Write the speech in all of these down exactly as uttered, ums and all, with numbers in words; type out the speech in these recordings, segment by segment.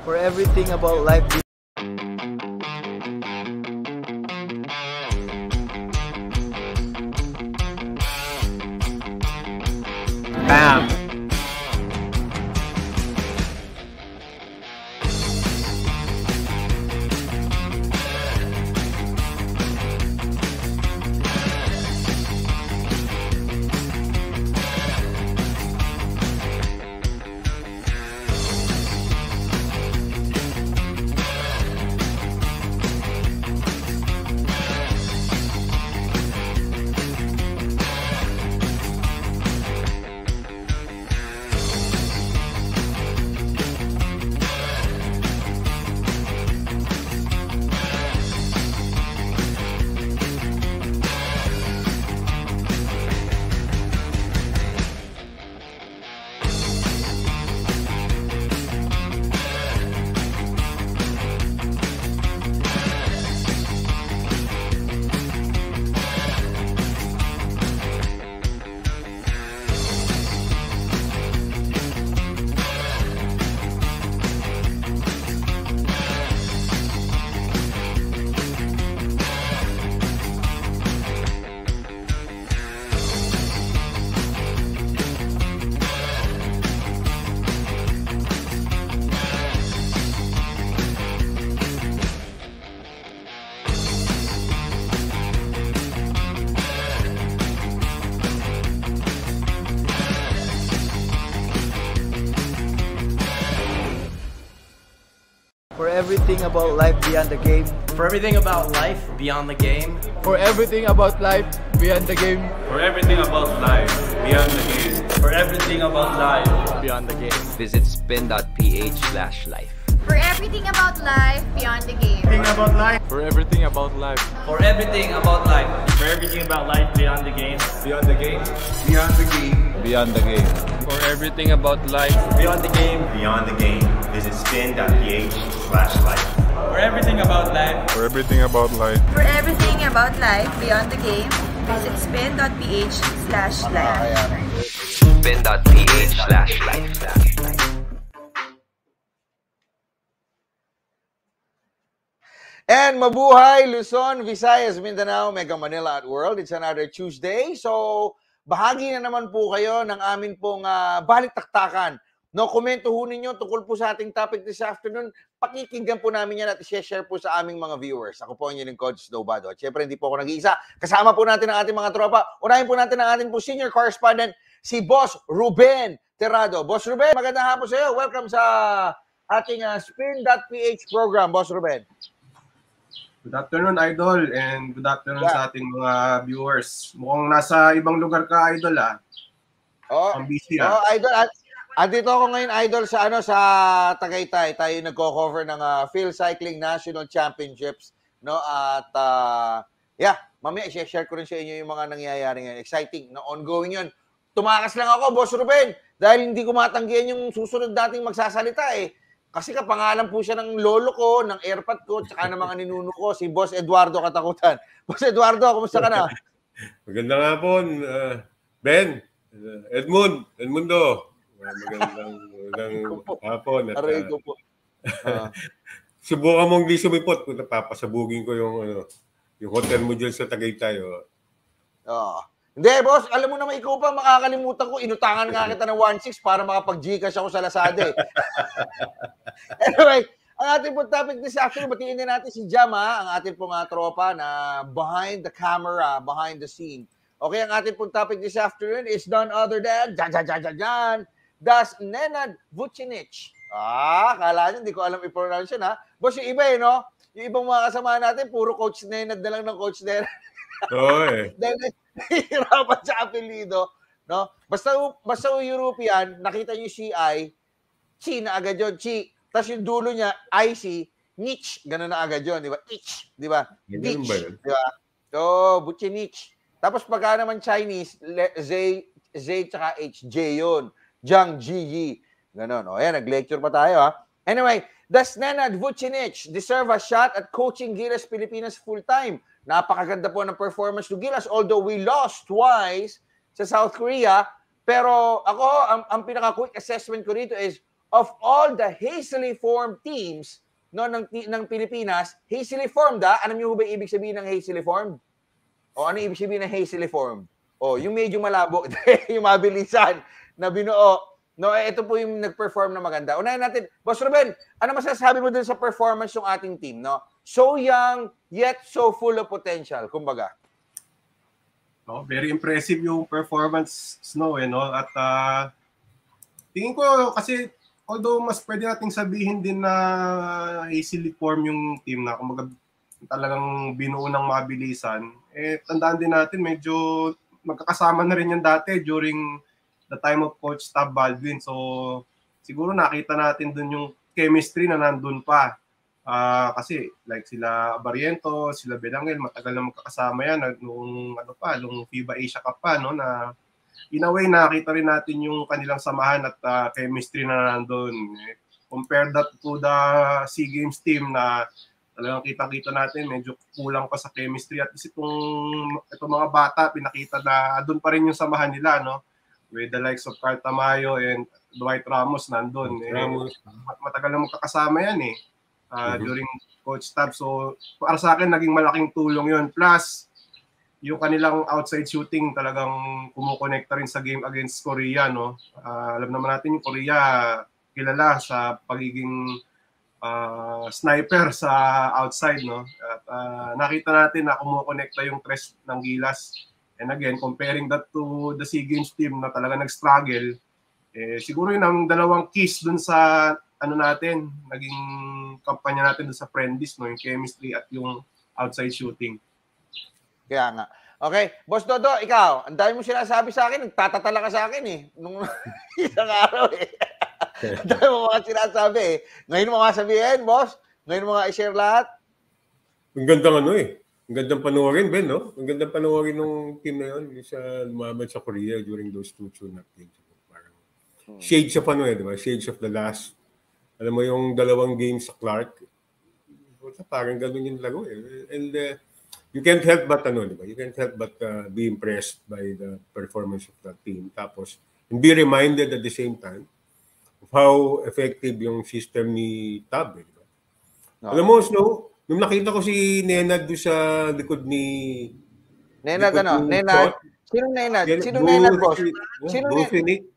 For everything about life. Bam! For everything about life beyond the game. For everything about life beyond the game. For everything about life beyond the game. For everything about life beyond the game. For everything about life beyond the game. Visit spin dot p h slash life. For everything about life beyond the game. Everything about life. For everything about life. For everything about life. For everything about life beyond the game. Beyond the game. Beyond the game. Beyond the game. For everything about life beyond the game. Beyond the game. Visit spin dot p h slash life. For everything about life. For everything about life. For everything about life beyond the game, visit spin dot p h slash life. spin dot p h slash life. And mabuhay Luzon, Visayas, Mindanao, Mega Manila at World. It's another Tuesday. So, bahagi na naman po kayo ng amin pong uh, balik-taktakan. No, komento ho ninyo tungkol po sa ating topic this afternoon. Pakikinggan po namin yan at i-share po sa aming mga viewers. Ako po ang inyong Coach Snowbado. At syempre, hindi po ako nag-iisa. Kasama po natin ang ating mga tropa. Unahin po natin ang ating po senior correspondent, si Boss Ruben Terrado. Boss Ruben, magandang hapon sa iyo. Welcome sa ating uh, spin dot p h program, Boss Ruben. Good afternoon, Idol, and good afternoon yeah. sa ating mga viewers. Mukhang nasa ibang lugar ka, Idol, ah. Oh, ang busy, oh ah. Idol, at andito ako ngayon, Idol, sa ano sa Tagaytay. Tayo nagko-cover ng uh, Field Cycling National Championships, no? At uh, yeah, mamaya i-share ko rin sa inyo yung mga nangyayari ngayon. Exciting, no? Ongoing 'yun. Tumakas lang ako, Boss Ruben, dahil hindi ko matanggihan yung susunod dating magsasalita eh. Kasi kapangalan po siya ng lolo ko, ng airpot ko, tsaka ng mga ninuno ko, si Boss Eduardo Katakutan. Boss Eduardo, kumusta ka na? Magandang hapon, uh, Ben, uh, Edmund, Edmundo. Magandang, magandang hapon. At, Aray ko po. Uh, subukan mong di sumipot kung napapasabugin ko yung, ano, yung hotel mo dyan sa Tagaytay. Oh. Oh. Hindi, boss. Alam mo naman, ikaw pa, makakalimutan ko. Inutangan nga kita ng one six para makapag-Gcash ako sa Lazada. Eh. Anyway, ang ating pong topic this afternoon, batiin din natin si Jam, ha? Ang ating pong uh, tropa na behind the camera, behind the scene. Okay, ang ating pong topic this afternoon is none other than, jan, jan, jan, jan, jan, das Nenad Vucinic. Ah, kala nyo, hindi ko alam i-pronounce yun, ha? Boss, yung iba, eh, no? Yung ibang mga kasama natin, puro Coach Nenad na lang ng Coach Nenad. Oo, eh. Dahil hirapan sa apelido, no? Basta, basta European, nakita nyo C I, Chi na agad yun, Chi. Tapos yung dulo niya, I C, Nich, gano'n na agad yun, di ba? Ich, di ba? Nich, di ba? So, Vucinic. Tapos pagka naman Chinese, Z, Z, tsaka H, J yun. Jiang, G, Yi. Ganon. O, yan, nag-lecture pa tayo, ha? Anyway, does Nenad Vucinic deserve a shot at coaching Gilas Pilipinas full-time? Napakaganda po ng performance ng Gilas, although we lost twice sa South Korea. Pero ako, ang, ang pinaka-quick assessment ko rito is, of all the hazily formed teams no ng ng Pilipinas, hazily formed ah, alam niyo ba ibig sabihin ng hazily formed? O ano ibig sabihin ng hazily formed? O yung medyo malabo, yung mabilisan na binuo. No, eh, ito po yung nag-perform na maganda. Unahin natin, Boss Ruben, ano masasabi mo dun sa performance ng ating team, no? So young, yet so full of potential, kumbaga. No, very impressive yung performance, Snow, eh, no? At uh, tingin ko kasi, although mas pwede nating sabihin din na easily form yung team na kumbaga talagang binuo ng mabilisan, eh tandaan din natin medyo magkakasama na rin yan dati during the time of Coach Tab Baldwin. So, siguro nakita natin dun yung chemistry na nandun pa. Uh, kasi, like sila Barriento, sila Belangel, matagal na magkakasama yan nung, ano pa, nung FIBA Asia Cup pa, no, na in a way, nakita rin natin yung kanilang samahan at uh, chemistry na nandun. Compare that to the SEA Games team na talagang kita-kita natin, medyo kulang pa sa chemistry. At itong, itong mga bata, pinakita na doon pa rin yung samahan nila, no? With the likes of Carl Tamayo and Dwight Ramos nandun. Eh, matagal na magkakasama yan eh. Uh, mm-hmm. During Coach Tab. So, para sa akin, naging malaking tulong yun. Plus, yung kanilang outside shooting talagang kumukonekta rin sa game against Korea, no? Uh, alam naman natin yung Korea kilala sa pagiging uh, sniper sa outside, no? At uh, nakita natin na kumukonekta yung tres ng Gilas. And again, comparing that to the SEA Games team na talaga nag-struggle, eh, siguro yun ang dalawang keys dun sa ano natin, naging kampanya natin dun sa friendlies, no? Yung chemistry at yung outside shooting. Kaya nga. Okay, Boss Dodo, ikaw, ang dami mo sinasabi sa akin, nagtatatala ka sa akin eh. Nung isang araw eh. Ang dami mo mga sinasabi eh. Ngayon mo nga sabihin, Boss? Ngayon mo nga i-share lahat? Ang gandang ano eh. Ang gandang panoorin, Ben, no? Ang gandang panoorin ng team na yun sa lumaban sa Korea during those two tune-up games. Parang shades of ano eh, di ba? Shades of the last. Alam mo yung dalawang games sa Clark. Parang gano'n yung lago eh. And uh, you can't help but ano, di ba? You can't help but uh, be impressed by the performance of that team. Tapos, and be reminded at the same time of how effective yung system ni Tab. Eh, di ba? No. Alam mo, Snow, nung nakita ko si Nenad doon sa likod ni... Nenad ano? Nenad? Sinong Nenad? Sinong Nenad, Boss? Sinong Vucinic?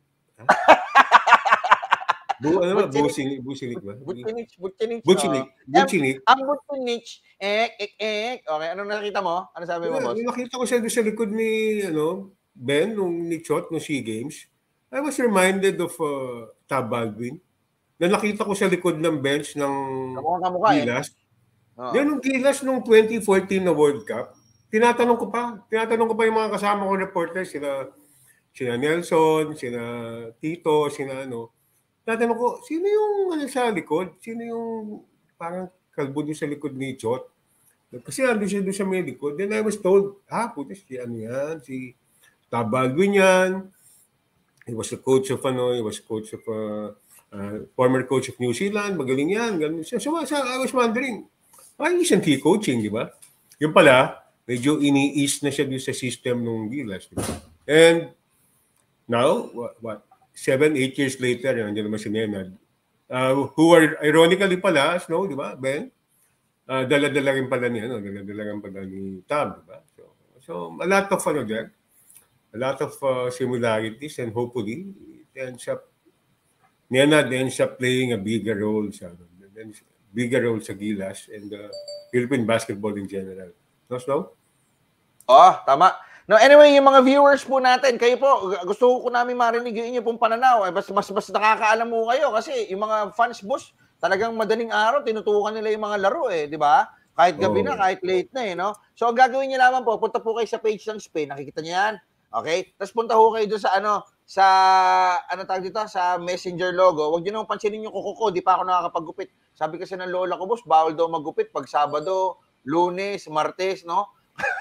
Bu, ano ba? Vucinic, Vucinic ba? Vucinic, Vucinic. Vucinic. Vucinic. Ang Vucinic, ek, ek, ek. Okay, ano nakita mo? Ano sabi mo, Boss? Nung nakita ko siya doon sa likod ni, ano, Ben, nung ni Chot, nung SEA Games, I was reminded of uh, Tab Baldwin. Na nakita ko sa likod ng bench ng Gilas. Eh. Oh. Yan yung Gilas nung twenty fourteen na World Cup. Tinatanong ko pa. Tinatanong ko pa yung mga kasama ko reporters. Sila, sila Nelson, sila Tito, sila ano. Tinatanong ko, sino yung ano sa likod? Sino yung parang kalbo doon sa likod ni Chot? Kasi ando siya doon sa may likod. Then I was told, ah, putis, si ano yan, si Tab Baldwin yan. He was the coach of ano, he was coach of, uh, uh, former coach of New Zealand. Magaling yan. Ganun siya. So, so I was wondering, why isn't he coaching, di ba? Yung pala, medyo ini-ease na siya doon sa system ng Gilas. Diba? And now, what, what seven, eight years later, yun, yun naman si Nenad, uh, who are ironically pala, Snow, di ba, Ben? Uh, dala-dala rin pala ni, ano, dala-dala rin pala ni Tab, di ba? So, so, a lot of, ano there, a lot of uh, similarities and hopefully, it ends up, Nenad ends up playing a bigger role sa, bigger role sa Gilas and uh, Philippine basketball in general. No, Snow? Oh, tama. No, anyway, yung mga viewers po natin, kayo po, gusto ko namin marinig yung inyo pong pananaw. Eh, mas, mas, mas nakakaalam mo kayo kasi yung mga fans, boss, talagang madaling araw, tinutukan nila yung mga laro eh, di ba? Kahit gabi oh. na, kahit late na eh, no? So, ang gagawin niyo naman po, punta po kayo sa page ng Spin, nakikita niyo yan? Okay? Tapos punta ho kayo doon sa ano, sa, ano tawag dito, sa Messenger logo. Huwag niyo naman pansinin yung kuko ko, di pa ako nakakapagupit. Sabi kasi ng lola ko, boss, bawal daw magupit pag Sabado, Lunes, Martes, no?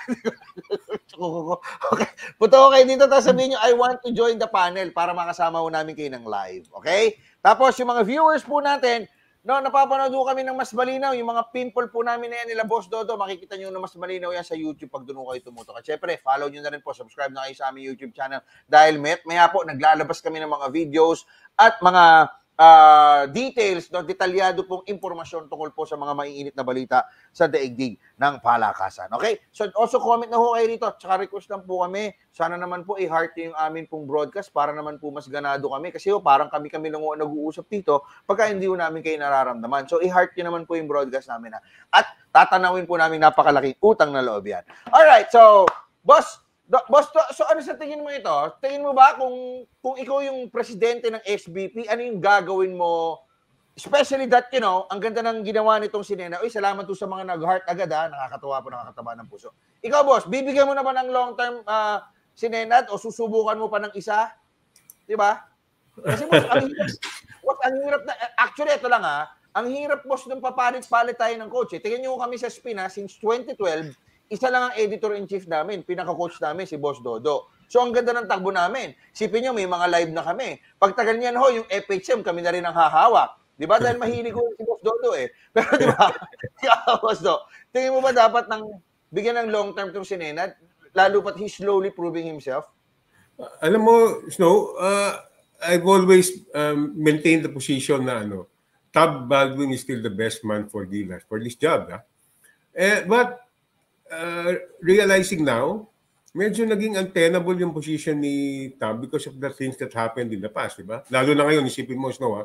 Okay. Punta ko kayo dito, tapos sabihin nyo, I want to join the panel para makasama ho namin kayo ng live. Okay? Tapos yung mga viewers po natin, no, napapanood ho kami ng mas malinaw. Yung mga pimple po namin na yan nila Boss Dodo, makikita nyo na mas malinaw yan sa YouTube pag doon kayo tumutok. At syempre, follow nyo na rin po, subscribe na kayo sa aming YouTube channel. Dahil may, maya po, naglalabas kami ng mga videos at mga uh, details, no, detalyado pong impormasyon tungkol po sa mga maiinit na balita sa daigdig ng palakasan. Okay? So also comment na ho kayo rito. Tsaka request lang po kami. Sana naman po i-heart yung amin pong broadcast para naman po mas ganado kami. Kasi ho, parang kami-kami lang ho nag-uusap dito pagka hindi ho namin kayo nararamdaman. So i-heart nyo naman po yung broadcast namin. Ha? At tatanawin po namin napakalaking utang na loob yan. Alright, so boss, Do, boss, to, so ano sa tingin mo ito? Tingin mo ba kung kung ikaw yung presidente ng S B P, ano yung gagawin mo? Especially that, you know, ang ganda ng ginawa nitong si Nenad. Uy, salamat to sa mga nag-heart agad ha. Nakakatuwa po, nakakataba ng puso. Ikaw, boss, bibigyan mo na ba ng long-term uh, si Nenad o susubukan mo pa ng isa? Di ba? Kasi boss, ang hirap, boss, ang hirap na, actually, ito lang ha. Ang hirap, boss, nung papalit-palit tayo ng coach. Eh. Tingnan nyo kami sa Spin ha, since twenty twelve, isa lang ang editor-in-chief namin, pinaka-coach namin, si Boss Dodo. So, ang ganda ng takbo namin. Sipin nyo, may mga live na kami. Pagtagal niyan ho, yung F H M, kami na rin ang hahawak. Di ba? Dahil mahilig ko si Boss Dodo eh. Pero di ba? Boss Do, tingin mo ba dapat ng bigyan ng long-term itong si Nenad? Lalo pat he's slowly proving himself? Uh, alam mo, Snow, uh, I've always um, maintained the position na ano, Tab Baldwin is still the best man for Gilas, for this job. Ha? Eh, but, Uh, realizing now, medyo naging untenable yung position ni Tab because of the things that happened in the past, di ba? Lalo na ngayon, isipin mo, Snow, ha?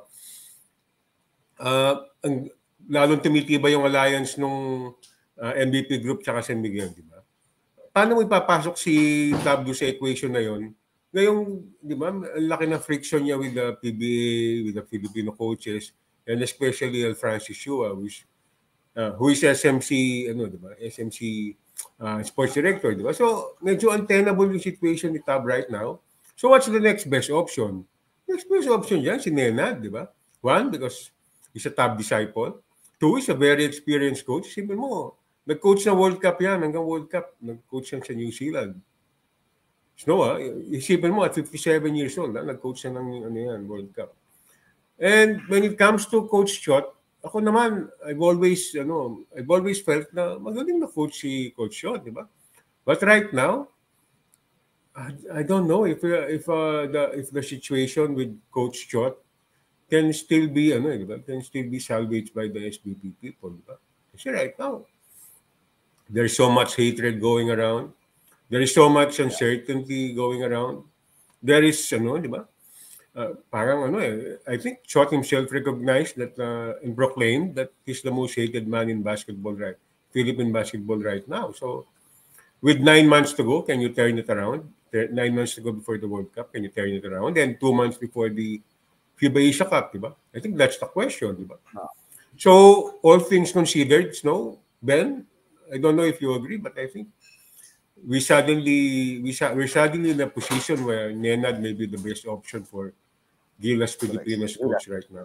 Uh, ang, lalong tumitiba yung alliance nung uh, M V P group tsaka San Miguel, di ba? Paano mo ipapasok si Tab sa equation na yon? Ngayong, di ba, laki na friction niya with the P B A, with the Filipino coaches, and especially Al Francis Chua, which Uh, who is S M C, ano, di ba? S M C uh, sports director, di ba? So, medyo untenable yung situation ni Tab right now. So, what's the next best option? Next best option dyan, si Nenad, di ba? One, because he's a Tab disciple. Two, he's a very experienced coach. Sabi mo, nag-coach na World Cup yan, hanggang World Cup, nag-coach yan sa New Zealand. So, ah, isipin mo, at fifty-seven years old, ah, nag-coach na ng ano yan, World Cup. And when it comes to Coach Chot, ako naman, I've always, ano, I've always felt na magaling na coach si Coach Shot, di ba? But right now, I, I don't know if uh, if uh, the if the situation with Coach Shot can still be, ano, di ba? Can still be salvaged by the S B P people, di ba? Kasi right now, there's so much hatred going around. There is so much uncertainty going around. There is, ano, di ba? Uh, parang ano eh, I think Chot himself recognized that uh, and proclaimed that he's the most hated man in basketball right, Philippine basketball right now. So, with nine months to go, can you turn it around? Nine months to go before the World Cup, can you turn it around? And two months before the FIBA Asia Cup, diba? I think that's the question, diba? So, all things considered, Snow, Ben, I don't know if you agree, but I think we suddenly we we're suddenly in a position where Nenad may be the best option for Gilas Pilipinas coach right now.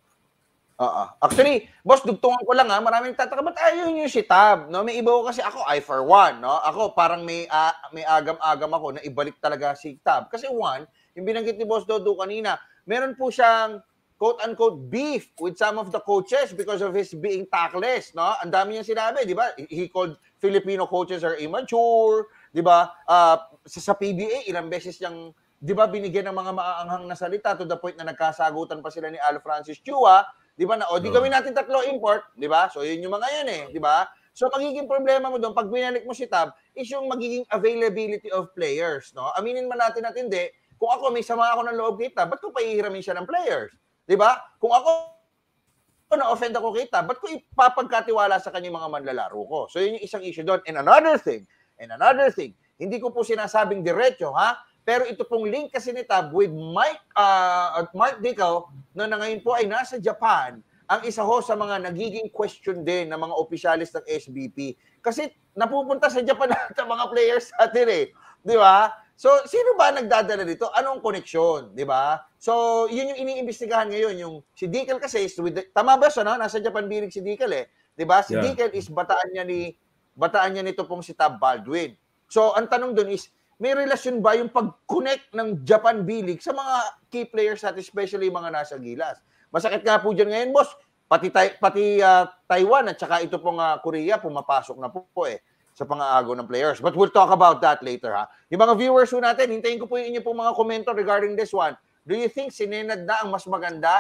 Oo. Actually, boss, dugtungan ko lang ha, maraming tataka, ba't ayaw nyo si Tab? No? May iba ko kasi ako, I for one, no? Ako, parang may, uh, may agam-agam ako na ibalik talaga si Tab. Kasi one, yung binanggit ni Boss Dodo kanina, meron po siyang quote-unquote beef with some of the coaches because of his being tactless, no? Ang dami niyang sinabi, di ba? He called Filipino coaches are immature, di ba? Uh, sa, sa P B A, ilang beses niyang, di ba, binigyan ng mga maaanghang na salita to the point na nagkasagutan pa sila ni Al Francis Chua, di ba, na, o, di gawin natin tatlo import, di ba? So, yun yung mga yan eh, di ba? So, magiging problema mo doon, pag binalik mo si Tab, is yung magiging availability of players, no? Aminin man natin at hindi, kung ako, may sama ako ng loob kay Tab, ba't ko paihiramin siya ng players? Di ba? Kung ako, na-offend ako kay Tab, ba't ko ipapagkatiwala sa kanyang mga manlalaro ko? So, yun yung isang issue doon. And another thing, and another thing, hindi ko po sinasabing diretso, ha? Pero ito pong link kasi ni Tab with Mike uh, at Mark Dickel na, na ngayon po ay nasa Japan, ang isa ho sa mga nagiging question din ng mga opisyalis ng S B P. Kasi napupunta sa Japan lahat ng mga players natin eh. Di ba? So, sino ba nagdadala dito? Anong koneksyon? Di ba? So, yun yung iniimbestigahan ngayon. Yung si Dickel kasi, is with the, tama ba siya, no? Nasa Japan bilig si Dickel eh. Di ba? Si yeah. Dickel is bataan niya ni bataan niya nito pong si Tab Baldwin. So, ang tanong doon is, may relasyon ba yung pag-connect ng Japan B-League sa mga key players at especially mga nasa Gilas? Masakit nga po dyan ngayon, boss. Pati, pati uh, Taiwan at saka ito pong uh, Korea, pumapasok na po, po eh sa pang-aago ng players. But we'll talk about that later, ha? Yung mga viewers po natin, hintayin ko po yung inyo pong mga komento regarding this one. Do you think si Nenad na ang mas maganda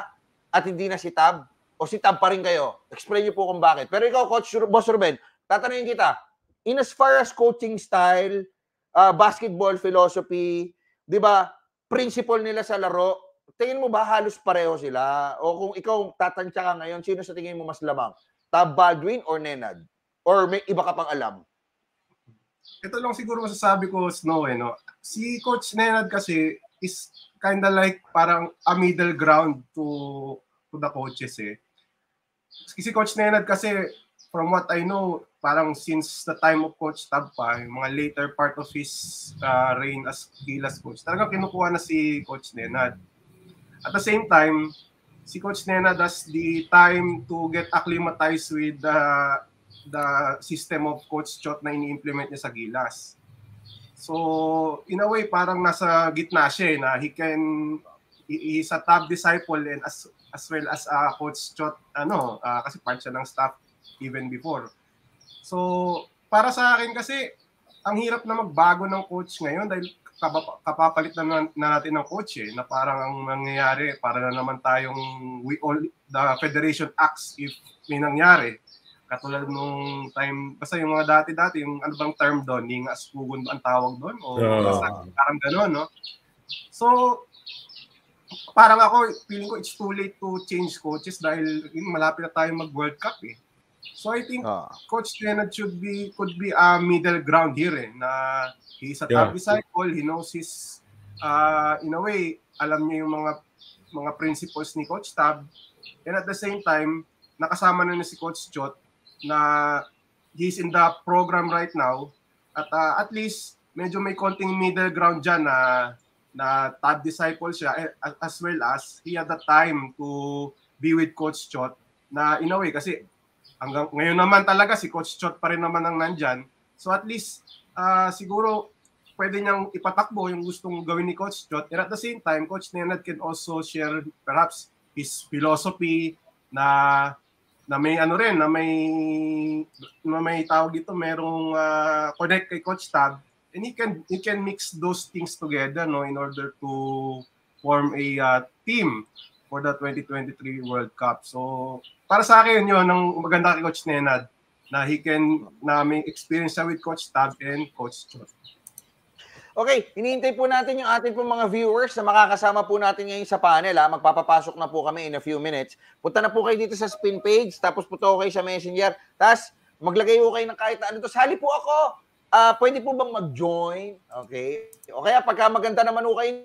at hindi na si Tab? O si Tab pa rin kayo? Explain niyo po kung bakit. Pero ikaw, Coach Boss Ruben, tatanungin kita, in as far as coaching style, uh, basketball philosophy, di ba, principle nila sa laro, tingin mo ba halos pareho sila? O kung ikaw tatansya ka ngayon, sino sa tingin mo mas lamang? Tab Baldwin or Nenad? Or may iba ka pang alam? Ito lang siguro masasabi ko, Snow, eh, no? Si Coach Nenad kasi is kind of like parang a middle ground to to the coaches eh. Si Coach Nenad kasi, from what I know, parang since the time of Coach Tab pa, yung mga later part of his uh, reign as Gilas coach, talagang kinukuha na si Coach Nenad. At the same time, si Coach Nenad has the time to get acclimatized with the, the system of Coach Chot na ini-implement niya sa Gilas. So, in a way, parang nasa gitna siya, na he can, he is a Tab disciple and as as well as uh, Coach Chot, ano, uh, kasi part siya ng staff even before. So, para sa akin kasi, ang hirap na magbago ng coach ngayon dahil kapapalit na, na natin ng coach eh, na parang ang nangyayari, para na naman tayong, we all, the federation acts if may nangyari. Katulad nung time, basta yung mga dati-dati, yung ano bang term doon, yung aspugon ang tawag doon, o uh. parang gano'n, no? So, parang ako, feeling ko it's too late to change coaches dahil yun, malapit na tayo mag-World Cup eh. So I think uh. Coach Nenad should be, could be a middle ground here eh, na he's a Tab yeah. disciple, he knows his, uh, in a way, alam niya yung mga mga principles ni Coach Tab, and at the same time, nakasama na niya si Coach Chot, na he's in the program right now at uh, at least medyo may konting middle ground dyan na na Tab disciple siya as well as he had the time to be with Coach Chot na in a way kasi hanggang ngayon naman talaga si Coach Chot pa rin naman ang nandyan, so at least uh, siguro pwede niyang ipatakbo yung gustong gawin ni Coach Chot, and at the same time Coach Nenad can also share perhaps his philosophy na na may ano rin, na may na may tawag dito, merong uh, connect kay Coach Tab, and he can he can mix those things together, no, in order to form a uh, team for the twenty twenty-three World Cup. So para sa akin yun, ang maganda kay Coach Nenad, na he can, na may experience siya with Coach Tab and Coach Chot. Okay, hinihintay po natin yung ating po mga viewers na makakasama po natin ngayon sa panel. Ha? Magpapapasok na po kami in a few minutes. Punta na po kayo dito sa Spin page, tapos punta ko kayo sa Messenger. Tapos maglagay po kayo ng kahit ano. Tapos hali po ako. Uh, pwede po bang mag-join? Okay. O kaya pagka maganda naman po kayo,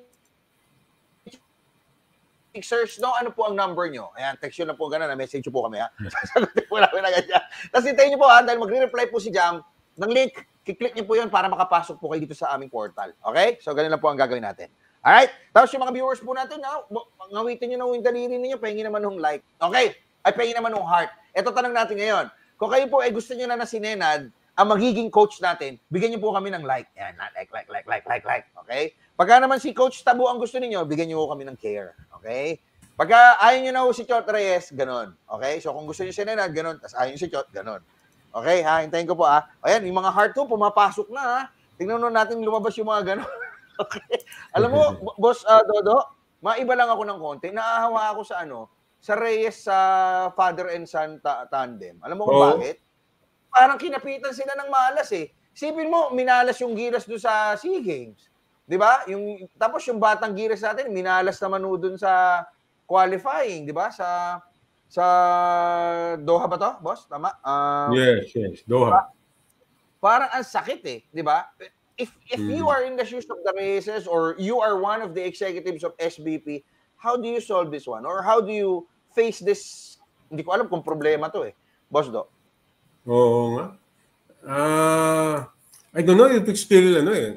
search no, ano po ang number nyo? Ayan, text yun na po gano'n, na-message po kami. Ha? Sasagutin po namin agad yan. Tapos hintayin nyo po ha, dahil magre-reply po si Jam ng link. Kiklik niyo po yun para makapasok po kayo dito sa aming portal. Okay? So, ganun lang po ang gagawin natin. Alright? Tapos yung mga viewers po natin, na, ngawitin nyo na yung daliri ninyo, pahingin naman ng like. Okay? Ay, pahingin naman ng heart. Ito tanong natin ngayon. Kung kayo po ay gusto nyo na na si Nenad, ang magiging coach natin, bigyan nyo po kami ng like. Yan, like, like, like, like, like, like. Okay? Pagka naman si Coach Tabu ang gusto niyo, bigyan nyo po kami ng care. Okay? Pagka ayaw nyo na po si Chot Reyes, ganun. Okay? So, kung gusto nyo si Nenad, ganun. Tapos ayaw nyo si Chot, ganun. Okay, ha? Hintayin ko po, ha? Ayan, yung mga heart ko, pumapasok na, ha? Tingnan mo natin lumabas yung mga gano'n. Okay. Alam mo, Boss uh, Dodo, maiba lang ako ng konti. Naahawa ako sa ano, sa Reyes sa uh, father and son ta- tandem. Alam mo kung oh. bakit? Parang kinapitan sila ng malas, eh. Sipin mo, minalas yung Gilas doon sa SEA Games. Di ba? Yung, tapos yung batang Gilas natin, minalas naman doon sa qualifying, di ba? Sa... Sa Doha ba to, boss? Tama? Um, yes, yes. Doha. Parang ang sakit eh, di ba? If if mm. you are in the shoes of the Reyes or you are one of the executives of S B P, how do you solve this one? Or how do you face this? Hindi ko alam kung problema to eh. Boss Do. Oo nga. Uh, I don't know if it's still, ano eh,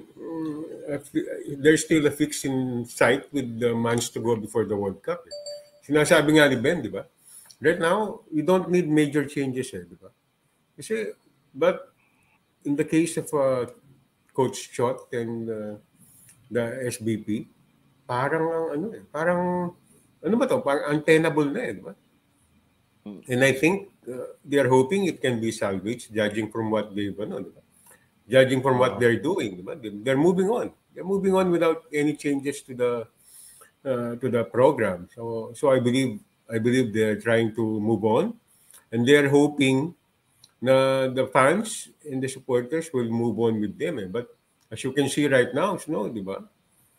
there's still a fix in sight with the months to go before the World Cup. Eh. Sinasabi nga ni Ben, di ba? Right now, we don't need major changes, eh, di ba? Kasi, but in the case of uh, Coach Chot and uh, the S B P, parang ano eh, parang ano ba to? Parang untenable na eh, di ba? And I think uh, they are hoping it can be salvaged, judging from what they've, ano, di ba? Judging from what they're doing, di ba? They're moving on. They're moving on without any changes to the uh, to the program. So, so I believe I believe they're trying to move on. And they're hoping na the fans and the supporters will move on with them. Eh. But as you can see right now, no, di ba?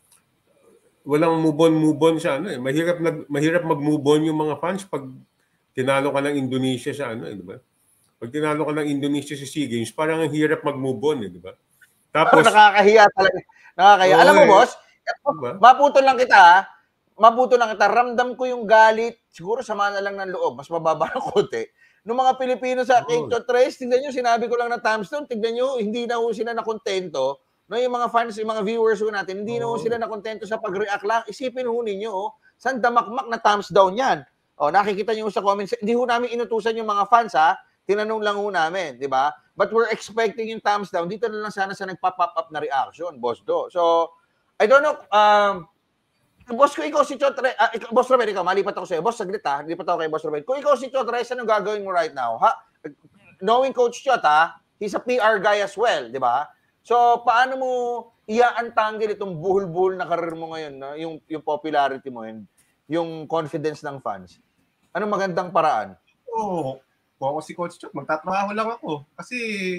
Walang move on, move on sa ano eh. Mahirap, nag, mahirap mag-move on yung mga fans pag tinalo ka ng Indonesia sa ano eh, di ba? Pag tinalo ka ng Indonesia sa SEA Games, parang ang hirap mag-move on eh, di ba? Tapos, nakakahiya talaga. Nakakahiya. Oh, alam mo, eh, boss, diba? Maputo lang kita, ha? Mabuto lang kita. Ramdam ko yung galit, siguro sama na lang ng loob, mas mababa ng konti. Nung mga Pilipino sa oh. King Chotres, tignan nyo, sinabi ko lang na thumbstone, tignan nyo, hindi na ho sila nakontento. No, yung mga fans, yung mga viewers ho natin, hindi oh. na ho sila nakontento sa pag-react lang. Isipin ho ninyo, oh, saan damakmak na thumbs down yan? Oh, nakikita nyo sa comments. Hindi ho namin inutusan yung mga fans, ha? Tinanong lang ho namin, di ba? But we're expecting yung thumbs down. Dito na lang sana sa nagpa-pop up na reaction, Boss Do. So, I don't know, um, Boss, kung ikaw si Chotre, uh, ikaw, Boss Robert, ikaw, malipat ako sa'yo. Boss, saglit ha, lipat ako kay Boss Robert. Kung ikaw si Chotre, anong gagawin mo right now? Ha? Knowing Coach Chot, ha? He's a P R guy as well, di ba? So, paano mo iaantangin itong buhul-buhul na karir mo ngayon, no? yung, yung popularity mo, and yung confidence ng fans? Anong magandang paraan? Oo. Oh, kung ako si Coach Chot, magtatrabaho lang ako. Kasi,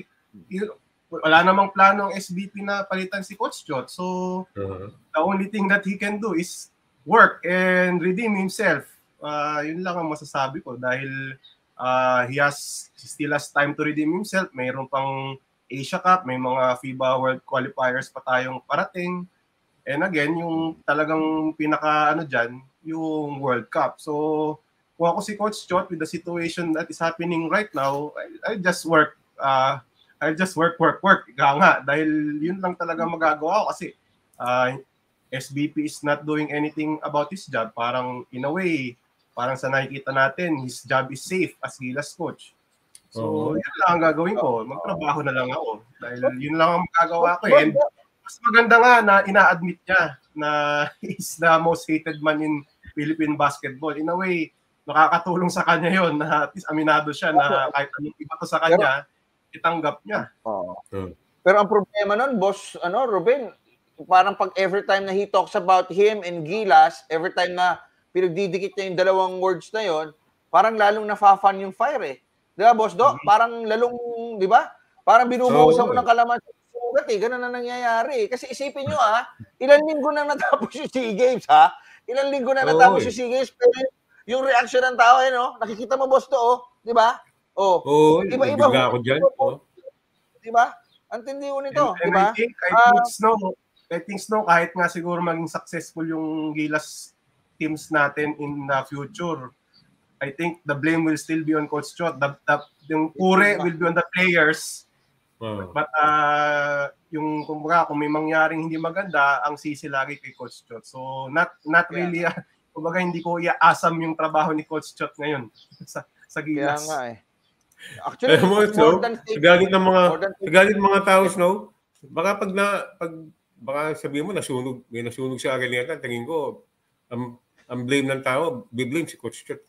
yun, wala namang plano ang S B P na palitan si Coach Chot. So, uh-huh. the only thing that he can do is work and redeem himself. Uh, yun lang ang masasabi ko dahil uh, he has, he still has time to redeem himself. Mayroon pang Asia Cup, may mga FIBA World Qualifiers pa tayong parating. And again, yung talagang pinaka ano dyan, yung World Cup. So, kung ako si Coach Chot with the situation that is happening right now, I, I just work uh, I'll just work, work, work. Ika nga, dahil yun lang talaga magagawa ko kasi uh, S B P is not doing anything about his job. Parang in a way, parang sa nakikita natin, his job is safe as Gilas coach. So, uh-huh. yun lang ang gagawin ko. Magtrabaho na lang ako. Dahil yun lang ang magagawa ko. And mas maganda nga na ina-admit niya na he's the most hated man in Philippine basketball. In a way, nakakatulong sa kanya yun na at least aminado siya na kahit anong iba to sa kanya, itanggap niya. Oh. Hmm. Pero ang problema nun, boss, ano, Ruben, parang pag every time na he talks about him and Gilas, every time na pinagdidikit niya yung dalawang words na yon, parang lalong nafa-fan yung fire eh. Di ba, boss Do? Mm-hmm. Parang lalong, di ba? Parang binubuhusan mo ng kalaman sa sugat eh. Ganun na nangyayari. Kasi isipin nyo ah, ilang linggo na natapos yung SEA Games ha? Ilang linggo na natapos oh, yung SEA Games, pero yung reaction ng tao eh, no? Nakikita mo, boss Do, oh. Di ba? Oh, oh iba-iba ako dyan. Oh. Di ba? Ang tindi ko nito, di ba? I think, I think, uh, Snow, I think, Snow, kahit nga siguro maging successful yung Gilas teams natin in the future, I think the blame will still be on Coach Chot. The, the, yung pure will be on the players. Wow. But uh, yung kumbaga, kung may mangyaring hindi maganda, ang sisi lagi kay Coach Chot. So, not not really, yeah. uh, kumbaga, hindi ko iaasam yung trabaho ni Coach Chot ngayon sa, sa Gilas. Kaya nga eh. Actually, mo, so, galit ng mga galit ng mga tao, no? Baka pag na pag baka sabihin mo nasunog, may nasunog sa Araneta, tingin ko ang ang blame ng tao, bi-blame si Coach Chot.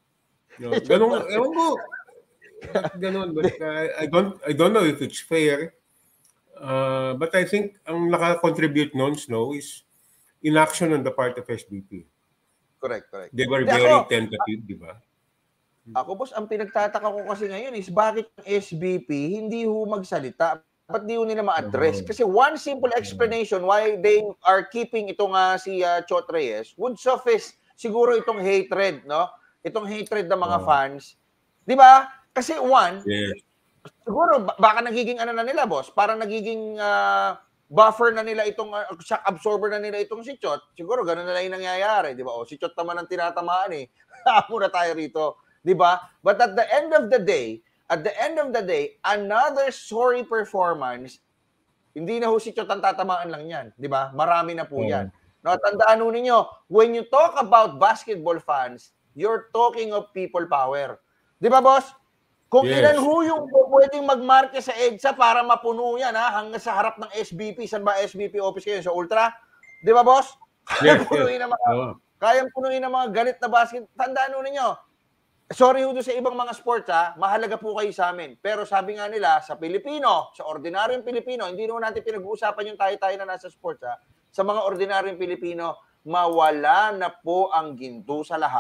No, ganun, ewan ko. Ganun, but uh, I don't I don't know if it's fair. Uh, but I think ang naka-contribute noon, Snow, is inaction on the part of S B P. Correct, correct. They were very ako, tentative, di ba? Ako, boss, ang pinagtataka ko kasi ngayon is bakit ang S B P hindi ho magsalita? Ba't di ho nila ma-address? Kasi one simple explanation why they are keeping itong uh, si uh, Chot Reyes would suffice siguro itong hatred, no? Itong hatred ng mga oh. fans. Di ba? Kasi one, yeah. siguro baka nagiging ano na nila, boss, parang nagiging uh, buffer na nila itong uh, shock absorber na nila itong si Chot. Siguro ganun na lang yung nangyayari, di ba? O si Chot naman ang tinatamaan eh. Hapo na tayo rito. Diba? But at the end of the day, at the end of the day, another sorry performance, hindi na ho si Chot ang tatamaan lang yan. Diba? Marami na po yan. No, tandaan ho ninyo, when you talk about basketball fans, you're talking of people power. Diba, boss? Kung yes. ilan ho yung pwedeng magmarke sa EDSA para mapuno yan, ha? Hanggang sa harap ng S B P. Saan ba S B P office kayo? Sa Ultra? Diba, boss? Kayang yes, punuin yes. ng mga, oh. kayang punuin ng mga galit na basket. Tandaan ho ninyo, sorry ho doon sa ibang mga sports ha, mahalaga po kayo sa amin. Pero sabi nga nila, sa Pilipino, sa ordinaryong Pilipino, hindi naman natin pinag-uusapan yung tayo-tayo na nasa sports ha. Sa mga ordinaryong Pilipino, mawala na po ang ginto sa lahat.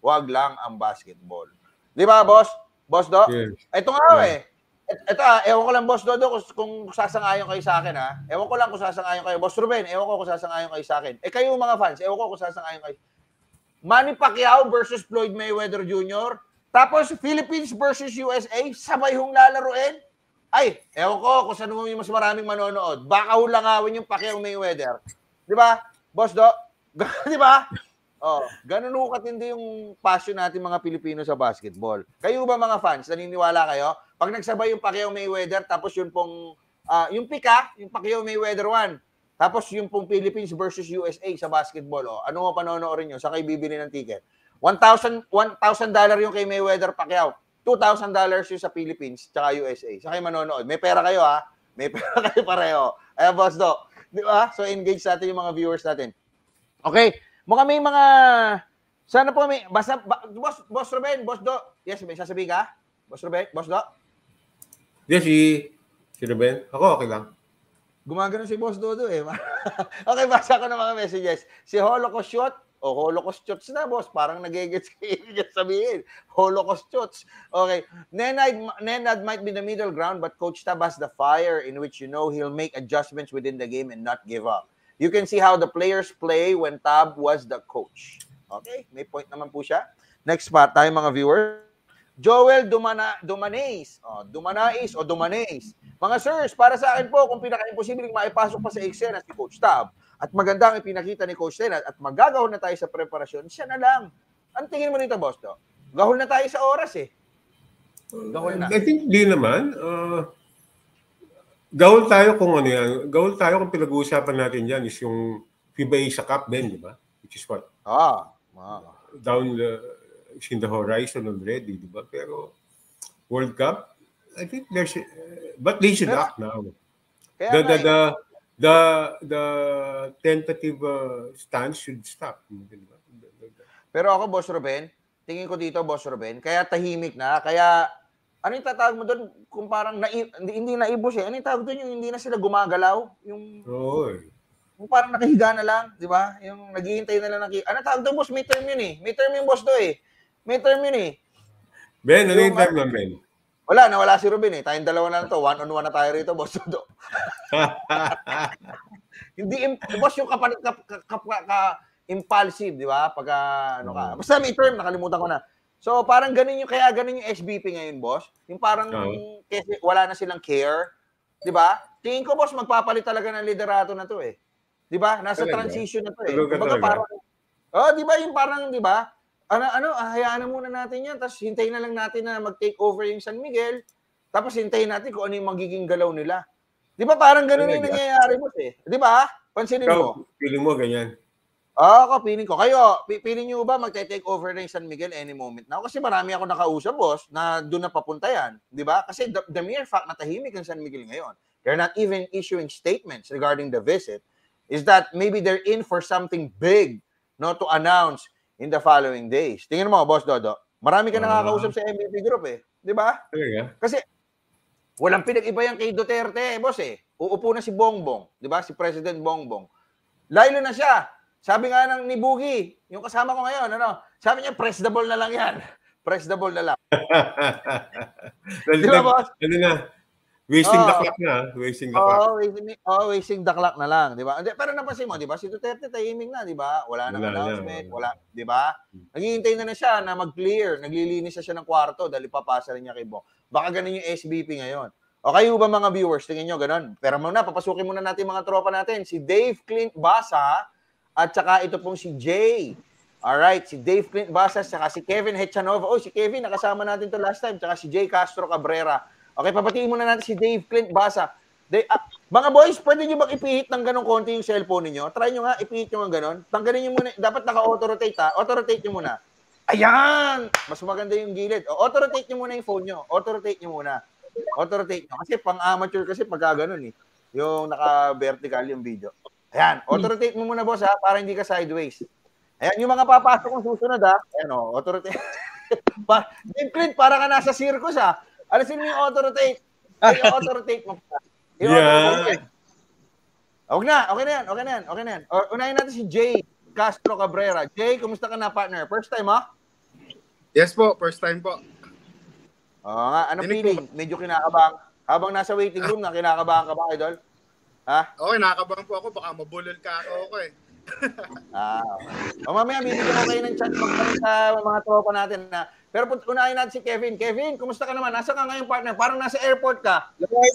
wag lang ang basketball. Di ba, boss? Boss Do? Yes. Ito nga yeah. eh. Ito ah, ewan ko lang, Boss Dodo, kung, kung sasangayon kayo sa akin, ha? Ewan ko lang kung sasangayon kayo. Boss Ruben, ewan ko kung sasangayon kayo sa akin. Eh, kayo mga fans, ewan ko kung sasangayon kayo. Manny Pacquiao versus Floyd Mayweather Junior Tapos, Philippines versus U S A, sabay hong lalaruin. Ay, ewan ko kung saan mo yung mas maraming manonood. Baka hulangawin yung Pacquiao Mayweather. Di ba? Boss Do? Di ba? Oh, ganun ho katindi yung passion natin mga Pilipino sa basketball. Kayo ba mga fans, naniniwala kayo? Pag nagsabay yung Pacquiao Mayweather, tapos yung pong, uh, yung pika, yung Pacquiao Mayweather one, tapos yung pong Philippines versus U S A sa basketball, oh, ano mo panonoorin nyo? Saan kayo bibili ng ticket? one thousand dollars yung kay Mayweather Pacquiao, two thousand dollars yung sa Philippines, tsaka U S A. Saan kayo manonood? May pera kayo, ha? May pera kayo pareho. Ay, Boss Do. Di ba? So, engage natin yung mga viewers natin. Okay. Mukhang may mga, sana po may, basta, ba, boss, boss Ruben, Boss Do, yes, may sasabihin ka? Boss Ruben, Boss Do? Yes, si, si Ruben. Ako, okay lang. Gumagano si Boss Dodo eh. Okay, basa ko ng mga messages. Si Holocaust Shot, o oh, Holocaust Shots na, boss. Parang nagigets kayo sabihin. Holocaust Shots. Okay. Nenad, Nenad might be the middle ground, but Coach Tab has the fire in which you know he'll make adjustments within the game and not give up. You can see how the players play when Tab was the coach. Okay, may point naman po siya. Next part tayo mga viewers. Joel Dumana, Dumanais. Oh, Dumanais o Dumanais. Mga sirs, para sa akin po, kung pinaka-imposibleng maipasok pa sa Excel si Coach Tab at maganda ang ipinakita ni Coach Nenad at magagahon na tayo sa preparasyon, siya na lang. Ang tingin mo nito, boss, to? Gahol na tayo sa oras eh. Gahol na. I think di naman. Uh... Gawal tayo kung ano yan. Gawal tayo kung pinag-uusapan natin yan is yung FIBA Asia Cup din, di ba? Which is what? Ah. ah. Down the, in the horizon already, di ba? Pero World Cup, I think there's, uh, but they should act now. Kaya the, the, eh. the, the, the tentative uh, stance should stop. Diba? Pero ako, Boss Ruben, tingin ko dito, Boss Ruben, kaya tahimik na, kaya ano yung tatawag mo doon kung parang na, hindi, hindi naibos eh? Ano yung tawag doon yung hindi na sila gumagalaw? Yung, oh. yung parang nakahiga na lang, di ba? Yung naghihintay na lang. Naki... Ano tawag doon, boss? May term yun eh. May term yung boss doon eh. May term yun eh. Ben, ano yung term lang, Ben? Wala, nawala si Ruben eh. Tayong dalawa na lang to. One on one na tayo rito, boss doon. Hindi, boss, yung kapalit, kap, kap, kap, ka, impulsive, di ba? Pagka, ano ka. Basta may term, nakalimutan ko na. So, parang ganun yung, kaya ganun yung S B P ngayon, boss. Yung parang, uh-huh. kasi wala na silang care. Di ba? Tingin ko, boss, magpapalit talaga ng liderato na to eh. Di ba? Nasa talaga? Transition na to eh. Kumbaga parang, oh, di ba yung parang, di ba? Ano, ano, hayaan na muna natin yan. Tapos hintayin na lang natin na mag-take over yung San Miguel. Tapos hintayin natin kung ano yung magiging galaw nila. Di ba parang ganun yung nangyayari, boss eh. Di ba? Pansinin mo. Feeling mo ganyan. Ah, ako, feeling ko. Kayo, feeling nyo ba magte-take over ng San Miguel any moment now? Kasi marami ako nakausap, boss, na doon na papunta yan. Di ba? Kasi the, the mere fact na tahimik ang San Miguel ngayon, they're not even issuing statements regarding the visit, is that maybe they're in for something big, no, to announce in the following days. Tingnan mo, boss Dodo, marami ka nakakausap sa M V P group eh. Di ba? Yeah. Kasi walang pinag-iba yan kay Duterte, eh, boss eh. Uupo na si Bongbong, di ba? Si President Bongbong. Laylo na siya. Sabi nga ng ni Boogie, yung kasama ko ngayon, ano, sabi niya, press the ball na lang yan. Press the ball na lang. Di ba, boss? Ano na? Wasting oh, the clock na. Wasting the clock. Oh, wasting, oh, wasting the clock na lang, di ba? Pero napansin mo, di ba? Si Duterte tahimik na, di ba? Wala nang wala announcement, na, wala, di ba? Naghihintay na na siya na mag-clear. Naglilinis na siya ng kwarto dahil papasa rin niya kay Bong. Baka ganun yung S B P ngayon. O kayo ba mga viewers, tingin nyo ganun? Pero muna, papasukin muna natin mga tropa natin. Si Dave Clint Basa, at saka ito pong si Jay. Alright, si Dave Clint Basas, saka si Kevin Hechanova. Oh, si Kevin, nakasama natin to last time. Saka si Jay Castro Cabrera. Okay, papatiin muna natin si Dave Clint Basa. They, uh, mga boys, pwede nyo bang ipihit ng ganong konti yung cellphone niyo? Try nyo nga, ipihit nyo nga ganon. Tanggalin nyo muna. Dapat naka-auto-rotate ha. Auto-rotate nyo muna. Ayan! Mas maganda yung gilid. O, auto-rotate nyo muna yung phone nyo. Auto-rotate nyo muna. Auto-rotate nyo. Kasi pang-amateur kasi pagka ganon eh. Yung naka-vertical yung video. Ayan, auto-rotate mo muna, boss, ha, para hindi ka sideways. Ayan, yung mga papasok kong susunod, ha. Ayan, o, auto-rotate. Dave Clint, para ka nasa circus, ha. Alisin mo yung auto-rotate. Ay, yung auto-rotate mo. Yung yeah. Auto-rotate. Okay na, okay na yan, okay na yan, okay na yan. O, unahin natin si Jay Castro Cabrera. Jay, kumusta ka na, partner? First time, ha? Yes po, first time po. Oo nga, anong Dinig feeling? Medyo kinakabahan. Habang nasa waiting room, na kinakabahan ka ba, Idol? Ha? Okay, nakakabahan po ako. Baka mabulol ka ako ko eh. Ah, okay. O mamaya, bibigyan ko kayo ng chance magtanong sa mga tropa natin. Na. Pero unahin natin si Kevin. Kevin, kumusta ka naman? Nasa ka ngayon, partner? Parang nasa airport ka.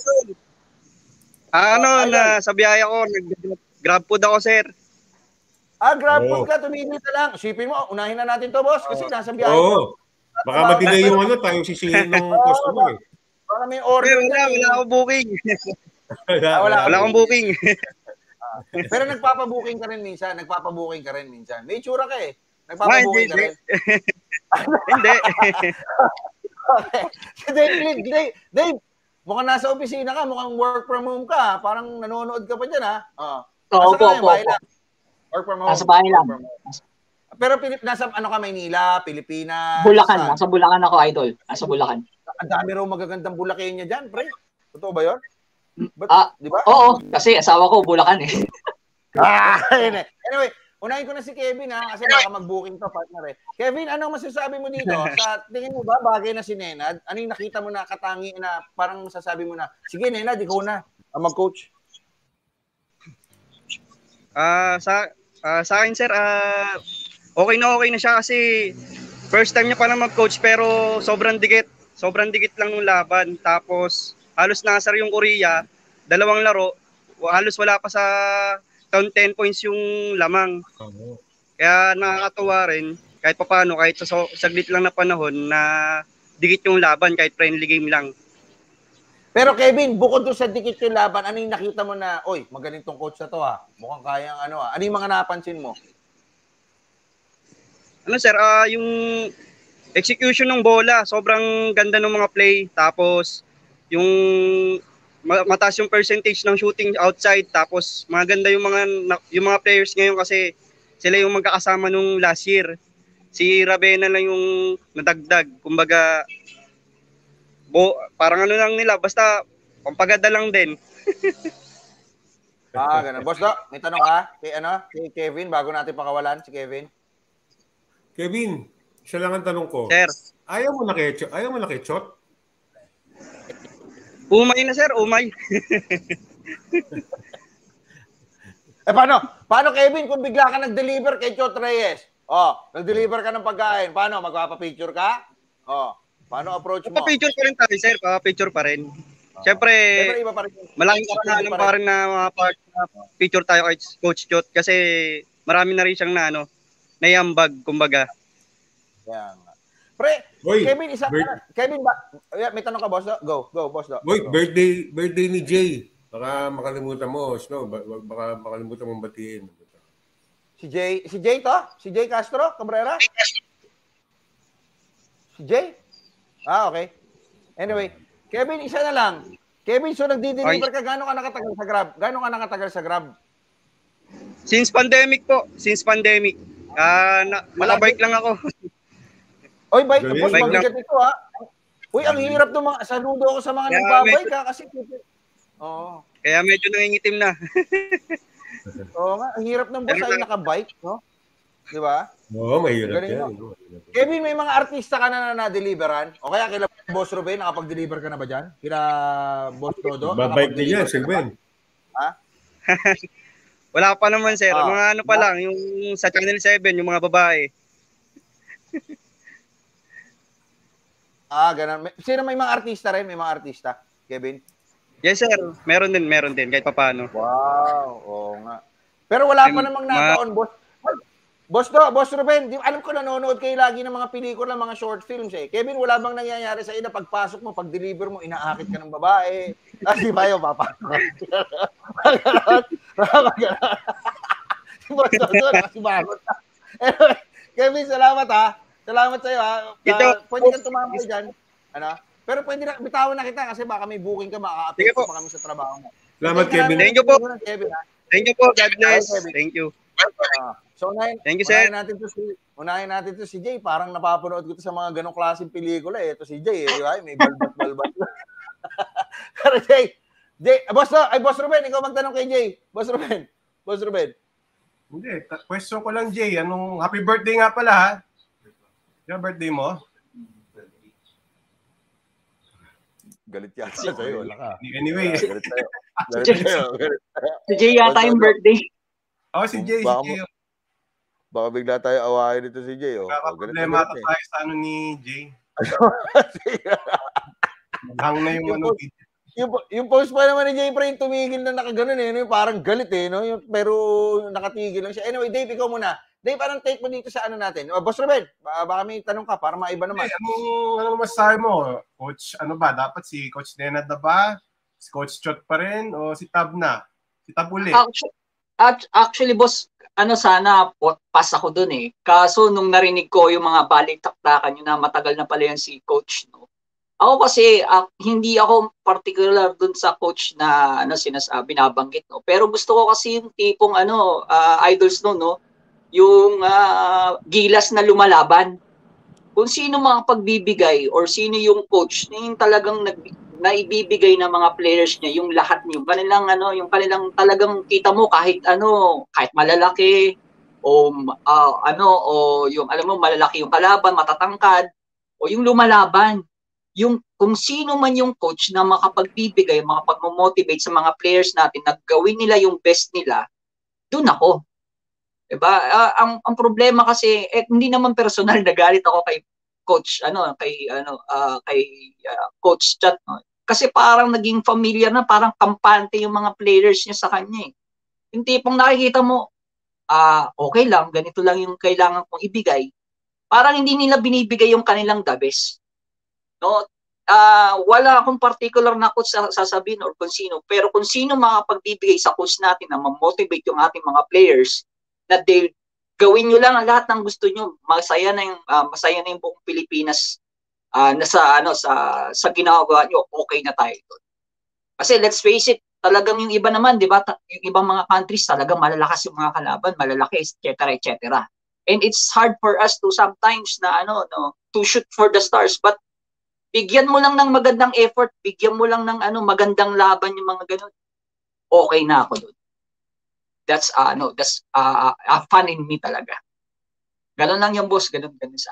Ah, ano, Oh, na sa biyahe ako, nag-grab food ako, sir. Ah, grab Oo. food ka, tumigil ka lang. Isipin mo, unahin na natin to, boss, kasi nasa biyahe Oo. ko. Baka ma-delay yung ano, tayong sisihin ng customer eh. Baka may Sir, order wala, dyan eh. wala akong booking. Ah, wala, Wala akong booking. Pero nagpapa-booking ka rin minsan. Nagpapa-booking ka rin minsan. May itsura ka eh. Ah, Nagpapa-booking hindi, ka rin. Hindi. Okay. Si Dave, Dave, Dave, Dave, mukhang nasa opisina ka, mukhang work from home ka. Parang nanonood ka pa dyan, ha? Oh. Oo, Nasa po, ka ngayon, po, bahay po. lang? Work from home. Nasa bahay lang. Work from home. Pero Pilip, nasa ano ka, Maynila, Pilipinas? Bulacan. saan? Nasa Bulacan ako, idol. Nasa Bulacan. Ang dami raw magagandang Bulacania dyan, pre. Totoo ba yun? But, Ah, di ba? Oo, kasi asawa ko Bulacan eh. Ah, anyway, unahin ko na si Kevin ha, kasi baka mag-booking to, partner eh. Kevin, ano masasabi mo dito? Sa tingin mo ba, bagay na si Nenad? Ano yung nakita mo na katangi na parang masasabi mo na, sige Nenad, ikaw na ang mag-coach? Ah, sa ah, sa akin, sir, ah, okay na okay na siya kasi first time niya pa lang mag-coach pero sobrang dikit. Sobrang dikit lang ng laban. Tapos halos nasar yung Korea, dalawang laro, halos wala pa sa count ten points yung lamang. Kaya nakakatuwa rin kahit papaano, kahit sa so, saglit lang na panahon na dikit yung laban kahit friendly game lang. Pero Kevin, bukod doon sa dikit yung laban, ano yung nakita mo na, oy, magaling tong coach na to ha? Mukhang kayang ano ha? Ano yung mga napansin mo? Ano sir, ah yung execution ng bola, sobrang ganda ng mga play. Tapos yung mataas yung percentage ng shooting outside. Tapos maganda yung mga yung mga players ngayon kasi sila yung magkakasama nung last year. Si Ravena lang yung nadagdag. Kumbaga bo, parang ano lang nila, basta pampaganda lang din. Ah, ganun. Boss Do, may tanong ka? Kay ano? Kay Kevin, bago natin pakawalan si Kevin. Kevin, siya lang ang tanong ko. Sir. Ayaw mo na kay Chot? Ayaw mo na kay Chot? Umay na sir, umay. Eh paano? Paano Kevin kung bigla ka nag-deliver kay Chot Reyes? Oh, nag-deliver ka ng pagkain. Paano? Magpapapicture ka? Oh, paano approach mo? Papapicture pa rin tayo sir, papapicture pa rin. Siyempre, Siyempre, iba pa rin. malaking karangalan pa rin na picture tayo kay Coach Chot kasi marami na rin siyang na, ano, naiambag, kumbaga. Kaya nga. Pre, Boy, Kevin, isa birth- Kevin, ba, yeah, may tanong ka, boss? Do? Go, go, boss. Do. Boy, Go. birthday birthday ni Jay. Baka makalimutan mo, Snow. Baka makalimutan mong batiin. Si Jay, si Jay to? Si Jay Castro Cabrera? Si Jay? Ah, okay. Anyway, Kevin, isa na lang. Kevin, so nagdi-deliver ka, gaano ka nakatagal sa Grab? Gaano ka nakatagal sa Grab? Since pandemic po, since pandemic. Ah, uh, nakabike lang ako. Oy, bike, Galing. boss, Bike mabigat ito ha. Uy, ang hirap ng mga, saludo ako sa mga Kaya nagbabike ha, kasi, oo. Kaya medyo nangingitim na. Oo nga, ang hirap ng boss ay nakabike, no? Di ba? Oo, mahirap Galing yan. mo. Kevin, may mga artista ka na na na-deliveran? O kaya kila Boss Ruben, nakapag-deliver ka na ba dyan? Kila Boss Todo? Babike din yan, Sir Ben. Ha? Wala pa naman sir, Ah. mga ano pa lang, yung sa Channel seven, yung mga babae. Ah, ganun. May- Sino may mga artista rin? May mga artista, Kevin? Yes sir, meron din, meron din, kahit papaano. Wow, oo nga. Pero wala pa May- namang ma- nagaon, boss. Boss Do, Boss Ruben, di, alam ko nanonood kayo lagi ng mga pelikula, mga short films eh. Kevin, wala bang nangyayari sa ina pagpasok mo, pag-deliver mo, inaakit ka ng babae? Ah, di ba yun, papasok? Si Boss Do, nakasibagot. Anyway, Kevin, salamat ha. Salamat sa'yo ha. Ito. Uh, pwede kang tumama dyan. Ano? Pero pwede na, bitawan na kita kasi baka may booking ka, Sige maka-apekto po. pa kami sa trabaho mo. Salamat, Kevin. Thank you po. Kevin, ha? Thank you po, God bless. Okay, Kevin. Thank you. Ah, so unahin, Thank you, sir. unahin natin to si unahin natin to si Jay. Parang napapanood ko to sa mga ganong klaseng pelikula eh. Ito si Jay, eh, di ba? May balbat-balbat. Pero Jay, Jay, ah, boss, ah, ay boss Ruben, ikaw magtanong kay Jay. Boss Ruben. Boss Ruben. Hindi, ta- question ko lang Jay, anong happy birthday nga pala ha? Yung birthday mo? Galit yata sa'yo. Wala ka. Anyway. Galit sa'yo. Galit sa'yo. Si Jay yata yung birthday. Oh, si Jay, si Jay. Baka bigla tayo awahin nito si Jay. Oh. Problema ata tayo sa ano ni Jay. Hang na yung, yung ano. Post, yung, yung post pa naman ni Jay, pre, yung tumigil na nakaganon eh. No? Parang galit eh. No? Yung, pero nakatigil lang siya. Anyway, Dave, ikaw muna. Dave, parang take mo dito sa ano natin. Oh, Boss Ruben, baka, baka may tanong ka para maiba naman. Hey, anong, anong masasabi mo? Coach, ano ba? Dapat si Coach Nenad na ba? Si Coach Chot pa rin? O si Tab na? Si Tab ulit? Actually, actually boss, ano sana, pass ako dun eh. Kaso nung narinig ko yung mga balik-taktakan yun na matagal na pala yan si Coach, no? Ako kasi, uh, hindi ako particular dun sa coach na ano sinasabi, binabanggit, no? Pero gusto ko kasi yung tipong ano, uh, idols no, no? Yung uh, gilas na lumalaban. Kung sino mga pagbibigay or sino yung coach na yung talagang nag, naibibigay ng mga players niya, yung lahat niyo, kanilang ano, yung kanilang talagang kita mo kahit ano, kahit malalaki o uh, ano o yung alam mo malalaki yung kalaban, matatangkad o yung lumalaban. Yung kung sino man yung coach na makapagbibigay, makapag-motivate sa mga players natin na gawin nila yung best nila, doon ako. Diba? Uh, ang ang problema kasi eh, hindi naman personal nagalit ako kay coach ano kay ano uh, kay uh, coach Chat, no? Kasi parang naging familiar na, parang kampante yung mga players niya sa kanya eh. Yung tipong nakikita mo ah uh, okay lang, ganito lang yung kailangan kong ibigay. Parang hindi nila binibigay yung kanilang the best. No? Uh, wala akong particular na coach sa sasabihin or kung sino, pero kung sino makapagbibigay sa coach natin na ma-motivate yung ating mga players na they, gawin nyo lang ang lahat ng gusto nyo, masaya na yung uh, masaya na yung buong Pilipinas uh, na sa ano sa sa ginagawa nyo, okay na tayo doon. Kasi let's face it, talagang yung iba naman, di ba, yung ibang mga countries talagang malalakas yung mga kalaban, malalaki, et cetera et cetera. And it's hard for us to sometimes na ano no to shoot for the stars, but bigyan mo lang ng magandang effort, bigyan mo lang ng ano magandang laban yung mga ganun. Okay na ako doon. That's uh, no, that's uh, uh, fun in me talaga. Ganun lang yung boss, ganun ganun sa.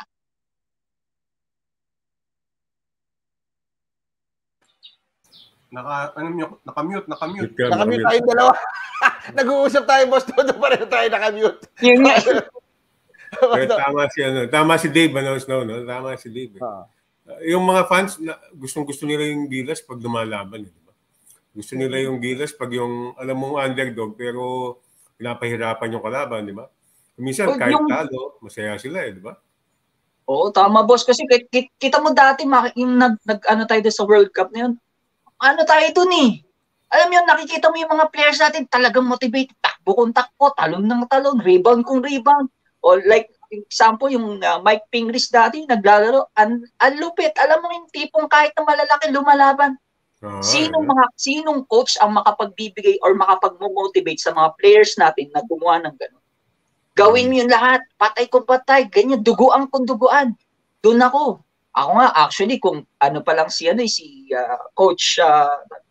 Naka ano mute, naka-mute, naka-mute. Naka-mute tayong dalawa. Nag-uusap tayo, boss, todo pareho tayo naka-mute. Yun nga. tama si ano, tama si Dave, ano, no, no? Tama si Dave. Eh. Uh, yung mga fans na gustong-gusto nila yung Gilas pag lumalaban, eh, di ba? Gusto nila yung Gilas pag yung alam mong underdog pero pinapahirapan yung kalaban, di ba? Minsan oh, kahit yung... talo, masaya sila, eh, di ba? Oo, tama boss, kasi kita mo dati yung nag, nag ano tayo sa World Cup na yun. Ano tayo dun eh? Alam mo yun, nakikita mo yung mga players natin talagang motivated, takbo kung takbo, talon ng talon, rebound kung rebound. O like example, yung uh, Mike Pingris dati, naglalaro, ang an lupit. Alam mo yung tipong kahit na malalaki lumalaban. Oh, sinong yeah. mga sinong coach ang makapagbibigay or makapag-motivate sa mga players natin na gumawa ng gano'n? Gawin mo yun lahat, patay kung patay, ganyan, duguan kung duguan. Doon ako. Ako nga, actually, kung ano pa lang si, ano, si uh, Coach uh,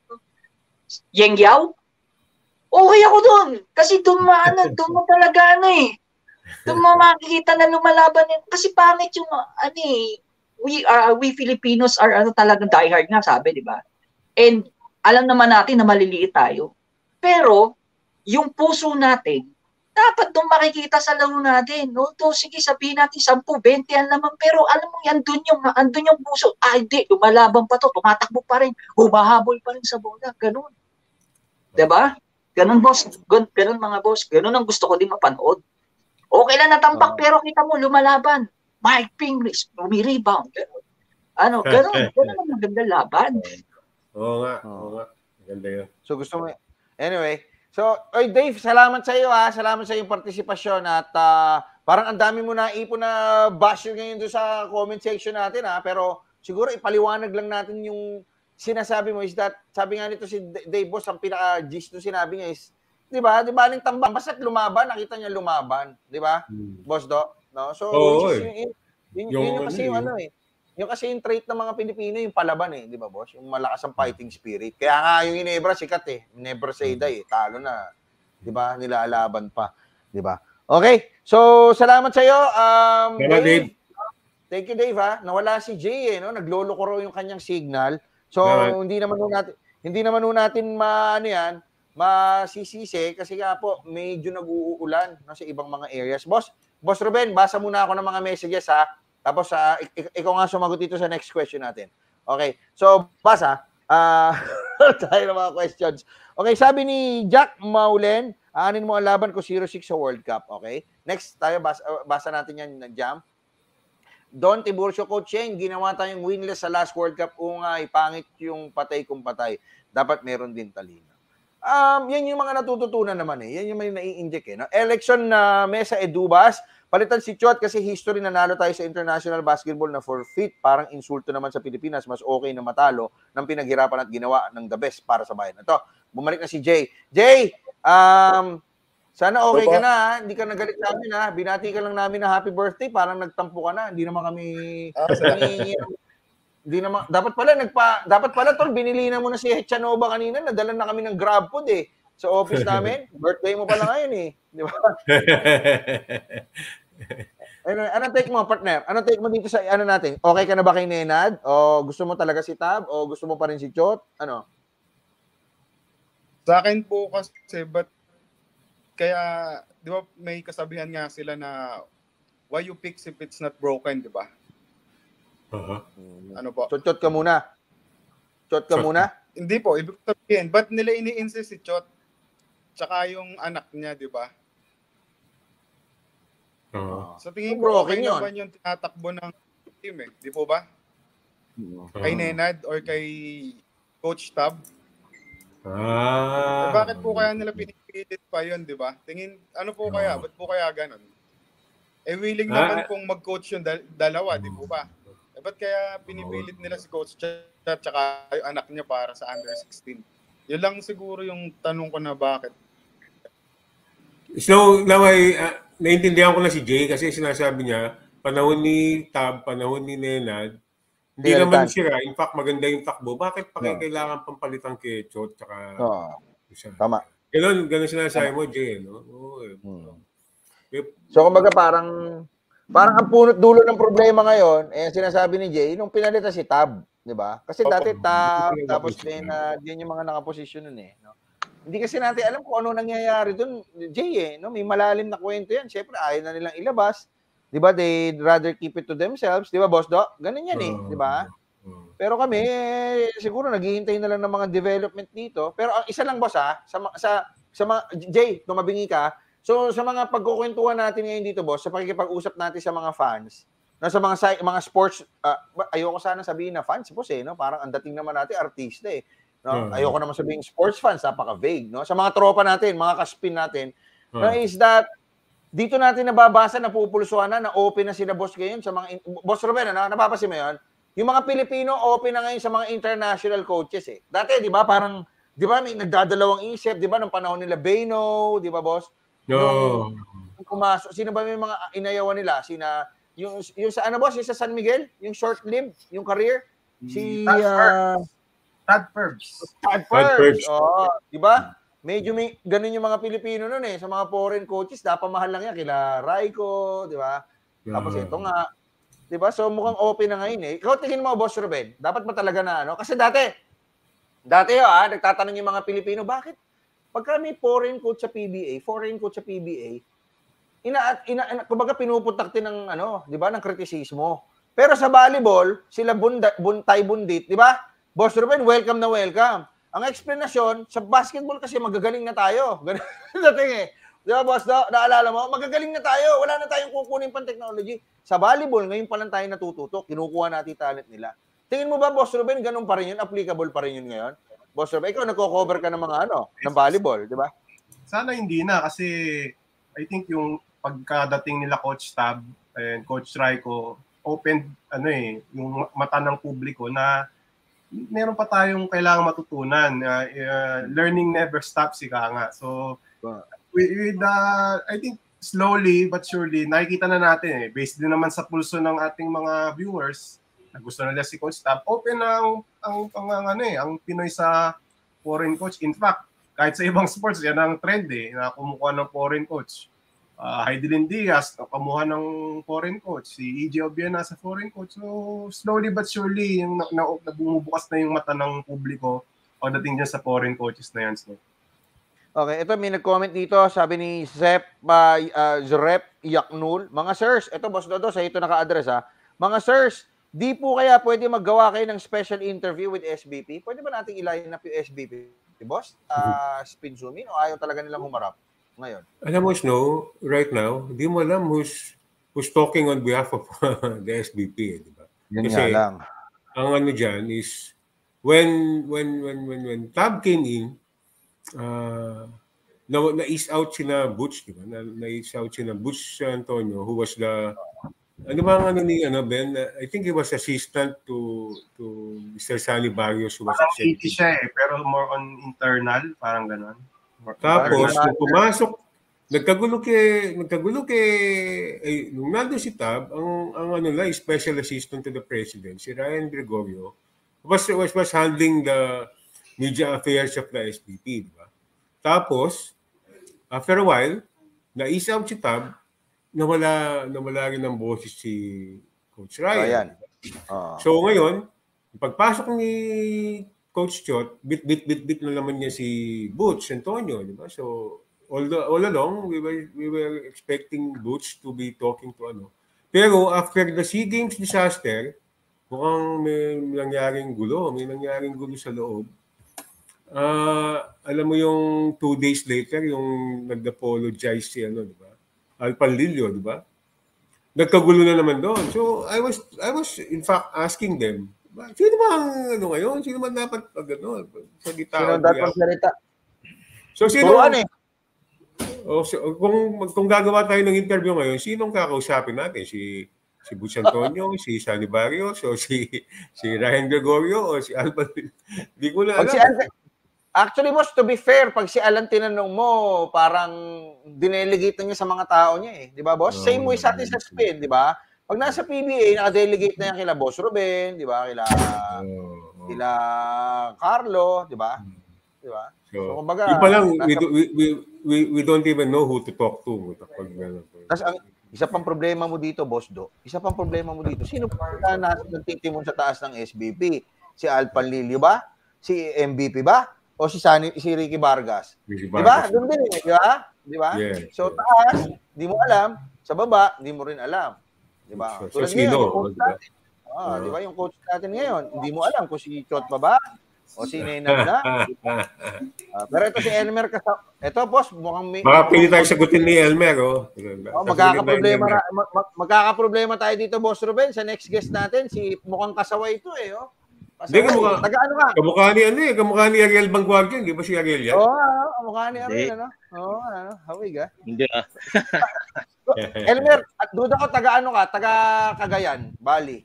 Yeng Yao, okay ako doon. Kasi doon mo, ano, doon mo talaga, ano eh, doon mo makikita na lumalaban yun. Kasi pangit yung, ano eh, we, uh, we Filipinos are, ano, talagang diehard nga, sabi, di ba? And alam naman natin na maliliit tayo. Pero, yung puso natin, dapat doon makikita sa laro natin. No? To, sige, sabihin natin sampu, bente yan naman. Pero alam mo yan, doon yung, andun yung puso. Ah, hindi, lumalaban pa to, tumatakbo pa rin, humahabol pa rin sa bola. Ganun. Diba? Ganun, boss. Ganun, ganun mga boss. Ganun ang gusto ko din mapanood. Okay lang natampak, uh, pero kita mo, lumalaban. Mike Pingris, umi-rebound. Ganun. Ano, ganun. Ganun ang magandang laban. Oo nga, oo nga. Maganda yun. So gusto mo, anyway, so, oy Dave, salamat sa iyo ha. Salamat sa iyong partisipasyon at uh, parang ang dami mo na ipon na bash ngayon doon sa comment section natin ha. Pero siguro ipaliwanag lang natin yung sinasabi mo is that, sabi nga nito si Dave Boss, ang pinaka-gist nung sinabi niya is, di ba, di ba, aling tambang, basta't lumaban, nakita niya lumaban, di ba, hmm. Boss Do? No? So, oh, which is, yun, yun, yun, yun, yun kasi yung ano eh. Yung kasi yung trait ng mga Pilipino, yung palaban eh, di ba, boss? Yung malakas ang fighting spirit. Kaya nga yung Ginebra, sikat eh. Never say die eh. Talo na. Di ba? Nilalaban pa. Di ba? Okay. So, salamat sa iyo. Um, Dave. Thank you, Dave, ha? Nawala si Jay eh, no? Nagloloko raw yung kanyang signal. So, Right. hindi naman ho natin, hindi naman ho natin ma, ano yan, masisisi kasi nga po, medyo nag-uulan no, sa ibang mga areas. Boss, Boss Ruben, basa muna ako ng mga messages ha. Tapos, uh, ik- ikaw nga sumagot dito sa next question natin. Okay, so, basa. Ah, uh, tayo ng mga questions. Okay, sabi ni Jack Maulen, aanin mo ang laban ko zero six sa World Cup. Okay, next tayo, basa, basa natin yan ng jam. Don Tiburcio, Coach Shane, ginawa tayong winless sa last World Cup. O nga, pangit yung patay kung patay. Dapat meron din talino. Um, yan yung mga natututunan naman eh. Yan yung may nai-inject eh. No? Election na uh, Mesa Edubas, palitan si Chot kasi history, nanalo tayo sa international basketball na forfeit. Parang insulto naman sa Pilipinas. Mas okay na matalo ng pinaghirapan at ginawa ng the best para sa bayan. Ito, bumalik na si Jay. Jay, um, sana okay ka na ha. Hindi ka nagalit namin ha. Binati ka lang namin na happy birthday. Parang nagtampo ka na. Hindi naman kami... Ah, Hindi naman, dapat pala, nagpa, dapat pala tol, binili na mo na si Hechanova kanina. Nadala na kami ng grab food eh. Sa office namin. Birthday mo pala ngayon eh. Di ba? Ano, anong take mo, partner? Anong take mo dito sa ano natin? Okay ka na ba kay Nenad? O gusto mo talaga si Tab? O gusto mo pa rin si Chot? Ano? Sa akin po kasi, but kaya, di ba may kasabihan nga sila na why you fix if it's not broken, di ba? Uh-huh. Ano po? Chot, Chot ka muna. Chot ka Chot. muna? Hindi po, ibig sabihin, ba't nila ini-insist si Chot? Tsaka yung anak niya, di ba? Uh-huh. Sa tingin ko, okay naman yung tinatakbo ng team eh. Di po ba? Uh-huh. Kay Nenad or kay Coach Tab. Ah. Eh, bakit po kaya nila pinipilit pa yun, di ba? Tingin, ano po kaya? Ba't po kaya ganun? Eh, willing ah. naman pong mag-coach yung dal- dalawa, di po ba? Eh, ba't kaya pinipilit nila si Coach Chat at saka yung anak niya para sa under sixteen? Yun lang siguro yung tanong ko na bakit. So, naway, uh, naintindihan ko na si Jay kasi sinasabi niya, panahon ni Tab, panahon ni Nenad, hindi yeah, naman sira. In fact, maganda yung takbo. Bakit pa yeah. kailangan pampalitan kay Chot? Tsaka, oh. Tama. Ganun, ganun sinasabi mo, Jay. No? Oh, eh. hmm. So, kumbaga parang, parang ang punot dulo ng problema ngayon, eh, sinasabi ni Jay, nung pinalitan si Tab, di ba? Kasi dati Tab, tapos Nenad, yun yung mga nakaposisyon nun eh. No? Hindi kasi natin alam kung ano nangyayari dun, Jay eh. No? May malalim na kwento yan. Siyempre, ayaw na nilang ilabas. Di ba? They'd rather keep it to themselves. Di ba, Boss Do? Ganun yan eh. Di ba? Pero kami, eh, siguro naghihintay na lang ng mga development dito. Pero ang isa lang, Boss ha, sa, sa, sa mga, Jay, tumabingi ka. So, sa mga pagkukwentuhan natin ngayon dito, Boss, sa pakikipag-usap natin sa mga fans, no, sa mga mga sports, uh, ayoko sana sabihin na fans, Boss eh, no? Parang ang dating naman natin, artista eh. No? Uh-huh. Ayoko naman sabihin sports fans, napaka-vague, no? Sa mga tropa natin, mga kaspin natin, uh-huh. no, is that, dito natin nababasa, napupulsuhan na, na-open na sila, Boss, ngayon sa mga, Boss Ruben, ano? Napapasin mo yun? Yung mga Pilipino, open na ngayon sa mga international coaches eh. Dati, di ba, parang, di ba, may nagdadalawang isip, di ba, nung panahon nila Beno, di ba, Boss? No. Nung pumasok, sino ba may mga inayawan nila? Sina, yung, yung sa ano, Boss, yung sa San Miguel, yung short-lived, yung career, si uh, Tad Perbs. Tad Perbs. Oh, di ba? Medyo may ganun yung mga Pilipino noon eh, sa mga foreign coaches, dapat mahal lang yan kila Raiko, di ba? Tapos ito nga, di ba? So mukhang open na ngayon eh. Ikaw tingin mo, Boss Ruben, dapat ba talaga na ano? Kasi dati, dati ah, nagtatanong yung mga Pilipino, bakit pagka may foreign coach sa P B A, foreign coach sa P B A, ina, ina, ina kumbaga pinuputakti ng ano, 'di ba, ng kritisismo. Pero sa volleyball, sila bunda, buntay bundit, 'di ba? Boss Ruben, welcome na welcome. Ang explanation, sa basketball kasi magagaling na tayo. Ganun dating eh. 'Di ba, boss? Na, naalala mo, magagaling na tayo. Wala na tayong kukunin pang technology. Sa volleyball, ngayon pa lang tayo natututo, kinukuha natin talent nila. Tingin mo ba, Boss Ruben, ganun pa rin yun? Applicable pa rin yun ngayon? Boss Ruben, ikaw nagko-cover ka ng mga ano, ng volleyball, di ba? Sana hindi na kasi I think yung pagkadating nila Coach Tab and Coach Raiko, open ano eh, yung mata ng publiko na meron pa tayong kailangang matutunan. Uh, uh, learning never stops, ika nga. So, with, with uh, I think slowly but surely, nakikita na natin eh, based din naman sa pulso ng ating mga viewers, na gusto nila si Coach Tab, open na ang, ang, ang, ang, ano eh, ang Pinoy sa foreign coach. In fact, kahit sa ibang sports, yan ang trend eh, na kumukuha ng foreign coach. uh, Heidelin Diaz, kamuha ng foreign coach. Si E J Obiena sa foreign coach. So, slowly but surely, yung na, na, na bumubukas na yung mata ng publiko pagdating dyan sa foreign coaches na yan. So. Okay, ito may nag-comment dito, sabi ni Zep, uh, uh, Zrep Yaknul. Mga sirs, ito Boss Dodo, sa ito naka-address ha. Mga sirs, di po kaya pwede maggawa kayo ng special interview with S B P? Pwede ba natin ilayin na yung S B P? Boss, uh, spin zoom in o ayaw talaga nilang humarap ngayon? Alam mo, Snow, right now, di mo alam who's, who's talking on behalf of the S B P, eh, di ba? Yan Kasi lang. Ang ano dyan is, when, when, when, when, when Tab came in, uh, na, na-ease out sina Butch, di ba? Na, na-ease out sina Butch Antonio, who was the, ano ba ang ano ni ano, Ben? I think he was assistant to to Mister Sally Barrios, who was parang executive. eighty siya eh, pero more on internal, parang gano'n. Tapos, nung pumasok, nagkagulo kay, nagkagulo kay, eh, nung nandun si Tab, ang, ang ano lang, special assistant to the president, si Ryan Gregorio, was, was, was handling the media affairs of the S B P, di ba? Tapos, after a while, na-ease out si Tab, nawala, nawala rin ng boses si Coach Ryan. Ryan. Uh. So ngayon, pagpasok ni Coach Chot, bit-bit-bit-bit na naman niya si Butch Antonio, di ba? So all, the, all along, we were, we were expecting Butch to be talking to ano. Pero after the SEA Games disaster, mukhang may nangyaring gulo, may nangyaring gulo sa loob. Uh, alam mo yung two days later, yung nag-apologize si ano, di ba? Alpanlilio, di ba? Nagkagulo na naman doon. So, I was, I was in fact asking them, sino ba ang ano ngayon? Sino man dapat pag ano, sa gitna? Sino dapat salita? So, sino? Turuan eh. O, so, kung, kung gagawa tayo ng interview ngayon, sinong kakausapin natin? Si si Butch Antonio, si Sally Barrios, o si, si Ryan Gregorio, o si Alban? Hindi ko na alam. Si Actually, boss, to be fair, pag si Alan tinanong mo, parang dinelegate na niya sa mga tao niya eh. Di ba, boss? Same way sa atin sa Spin, di ba? Pag nasa P B A, naka-delegate na yan kila Boss Ruben, di ba? Kila, kila Carlo, di ba? Di ba? So, so kumbaga, yung pa lang, nasa, we, we, we, we, we don't even know who to talk to. Tas, ang, isa pang problema mo dito, Boss Do, isa pang problema mo dito, sino pa na nagtitimon sa taas ng S B P? Si Alpanlilio ba? Si M V P ba? O si Sunny, si Ricky Vargas. Ricky Vargas. Diba? Doon din eh, di ba? Di ba? Yeah, so yeah. Taas, di mo alam. Sa baba, di mo rin alam. Di ba? So, tulad so, ngayon, sino, yung coach natin. Ah, uh, di ba yung coach natin ngayon? Hindi mo alam kung si Chot pa ba? O si Nenad na? uh, pero ito si Elmer kasi ito boss, mukhang may baka pili tayo sagutin ni Elmer, oh. Oh, magkakaproblema na, mag, magkakaproblema tayo dito, Boss Ruben, sa next guest natin, si mukhang kasaway ito eh, oh. Hindi, kamukha, taga-ano ka? Kamukha ni ano eh, kamukha ni Ariel Bangguardian, di ba si Ariel yan? Oo, oh, kamukha ni Ariel, ano? Oo, ano, hawig ah. Hindi ah. Elmer, at duda ko, taga-ano ka? Taga-Cagayan, Bali.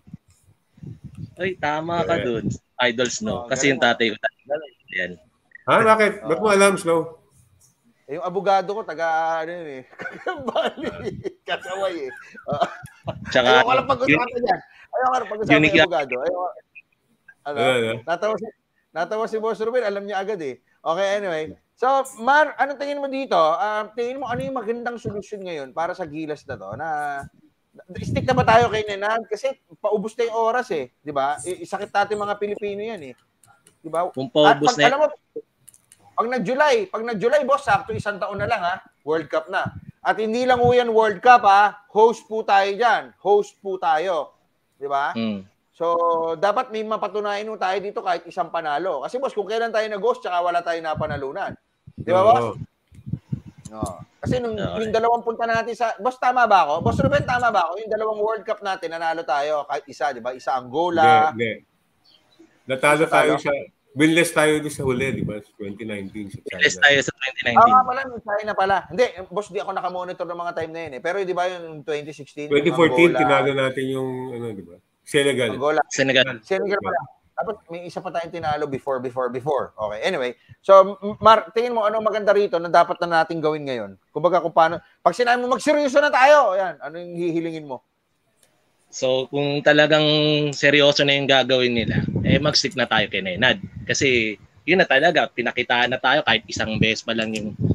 Ay, tama ka dun. Idols, no? Kasi yung tatay ko, yan. Ha, bakit? Ba't mo alam, Snow? Eh, yung abogado ko, taga, ano yun eh, Bali, kasaway eh. Tsaka, ayaw ko lang pag-usapan yan. Ayaw ko lang pag-usapan yung abogado. Ayaw ko. Ano? Yeah, yeah. Natawa si natawa si Boss Ruben, alam niya agad eh. Okay, anyway. So, Mar, anong tingin mo dito? Uh, tingin mo ano yung magandang solusyon ngayon para sa Gilas na to? Na stick na ba tayo kay Nenad? Kasi paubos na yung oras eh, 'di ba? Isakit natin mga Pilipino 'yan eh. 'Di ba? Kung paubos na. Alam mo, pag nag-July, pag nag-July, boss, sakto isang taon na lang ha. World Cup na. At hindi lang 'yan World Cup ha. Host po tayo diyan. Host po tayo. 'Di ba? Mm. So, dapat may mapatunayan mo tayo dito kahit isang panalo. Kasi boss, kung kailan tayo nag-host, tsaka wala tayo napanalunan. Di ba, boss? No. Kasi nung okay. Yung dalawang punta natin sa... Boss, tama ba ako? Boss Ruben, tama ba ako? Yung dalawang World Cup natin, nanalo tayo kahit isa, di ba? Isa Angola. Hindi, hindi. Natalo tayo sa... Winless tayo doon sa huli, di ba? twenty nineteen sa China. Winless tayo sa twenty nineteen. Ah, pala, yung China pala. Hindi, boss, di ako nakamonitor ng mga time na yun eh. Pero di ba yung twenty sixteen? twenty fourteen, tinalo natin yung, ano, di ba? Senegal. Angola. Senegal. Senegal pala. Tapos may isa pa tayong tinalo before, before, before. Okay, anyway. So, Mar, tingin mo ano maganda rito na dapat na natin gawin ngayon? Kumbaga kung paano, pag sinabi mo magseryoso na tayo, ayan, ano yung hihilingin mo? So, kung talagang seryoso na yung gagawin nila, eh mag-stick na tayo kay Nenad. Kasi, yun na talaga, pinakitaan na tayo kahit isang beses pa lang yung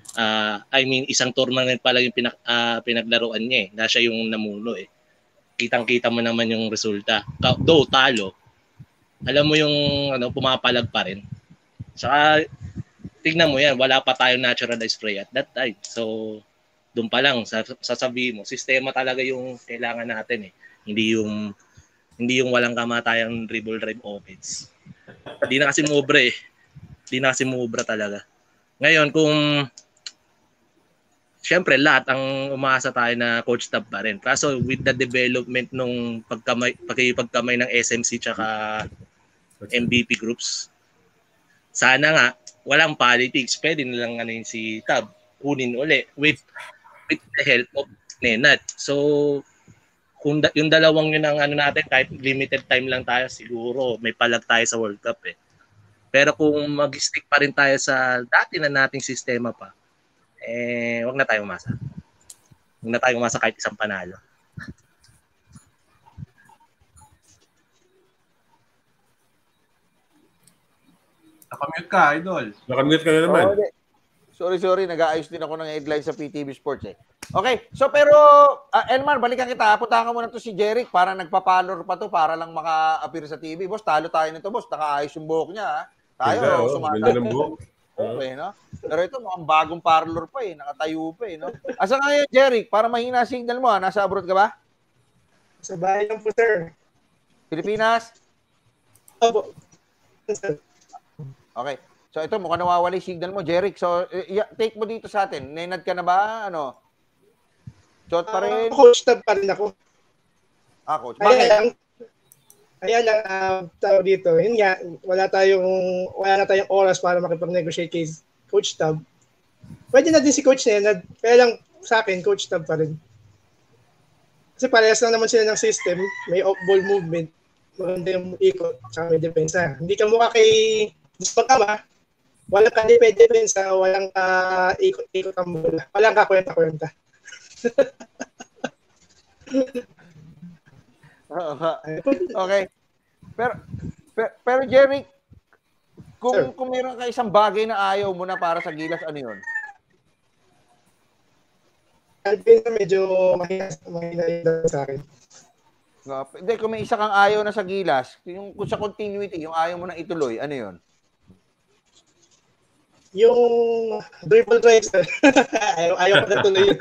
Uh, I mean, isang tournament pa lang yung pinak, uh, pinaglaruan niya eh. Na siya yung namuno eh. Kitang-kita mo naman yung resulta. Though talo, alam mo yung ano, pumapalag pa rin. Saka, tignan mo yan, wala pa tayong natural spray at that time. So, doon pa lang, sasabihin mo, sistema talaga yung kailangan natin eh. Hindi yung, hindi yung walang kamatayang dribble drive offense. Hindi na kasi mubra eh. Hindi na kasi mubra talaga. Ngayon, kung siyempre, lahat ang umaasa tayo na coach tab pa rin. Kaso with the development nung pagkamay, pagkipagkamay ng S M C tsaka M V P groups, sana nga, walang politics. Pwede nilang ano yun si Tab, kunin uli with, with the help of Nenad. So, kung da, yung dalawang yun ang ano natin, kahit limited time lang tayo, siguro may palag tayo sa World Cup eh. Pero kung mag-stick pa rin tayo sa dati na nating sistema pa, eh, wag na tayo umasa. Wag na tayo umasa kahit isang panalo. Nakamute ka, Idol. Nakamute ka na naman. Oh, sorry, sorry. Nag-aayos din ako ng headline sa P T V Sports eh. Okay, so pero, uh, Elmar, balikan kita. Punta ka muna to si Jeric para nagpa-follow pa to para lang maka-appear sa T V. Boss, talo tayo nito, boss. Nakaayos yung buhok niya, ha? Tayo, oh, sumatay. ng buhok. Okay, no? Pero ito, mukhang bagong parlor pa eh. Nakatayo pa eh, no? Asa nga yun, Jeric? Para mahina signal mo, ha? Nasa abroad ka ba? Sa bahay lang po, sir. Pilipinas? Opo. Sir. Okay. So ito, mukhang nawawala yung signal mo, Jeric. So, uh, take mo dito sa atin. Nenad ka na ba? Ano? Shot pa rin? Uh, coach tab pa rin ako. Ah, coach. Bakit? Ayan lang, ayan lang, uh, tao dito. Yun nga, wala tayong, wala na tayong oras para makipag-negotiate kay Coach Tab. Pwede na din si Coach Nenad. Kaya lang, sa akin, Coach Tab pa rin. Kasi parehas lang naman sila ng system. May off-ball movement. Maganda yung ikot. Tsaka may depensa. Hindi ka mukha kay Pagkama, walang ka-depensa, walang uh, ikot-ikot ang bola. Walang kakwenta-kwenta. Okay. Pero, pero, pero Jerry, kung, Sir, kung meron ka isang bagay na ayaw mo na para sa Gilas, ano yun? Alvin, medyo mahina, mahina yun sa akin. Hindi, kung may isa kang ayaw na sa Gilas, yung kung sa continuity, yung ayaw mo na ituloy, ano yun? Yung dribble drive, sir. ayaw, ayaw ko na tuloy yun.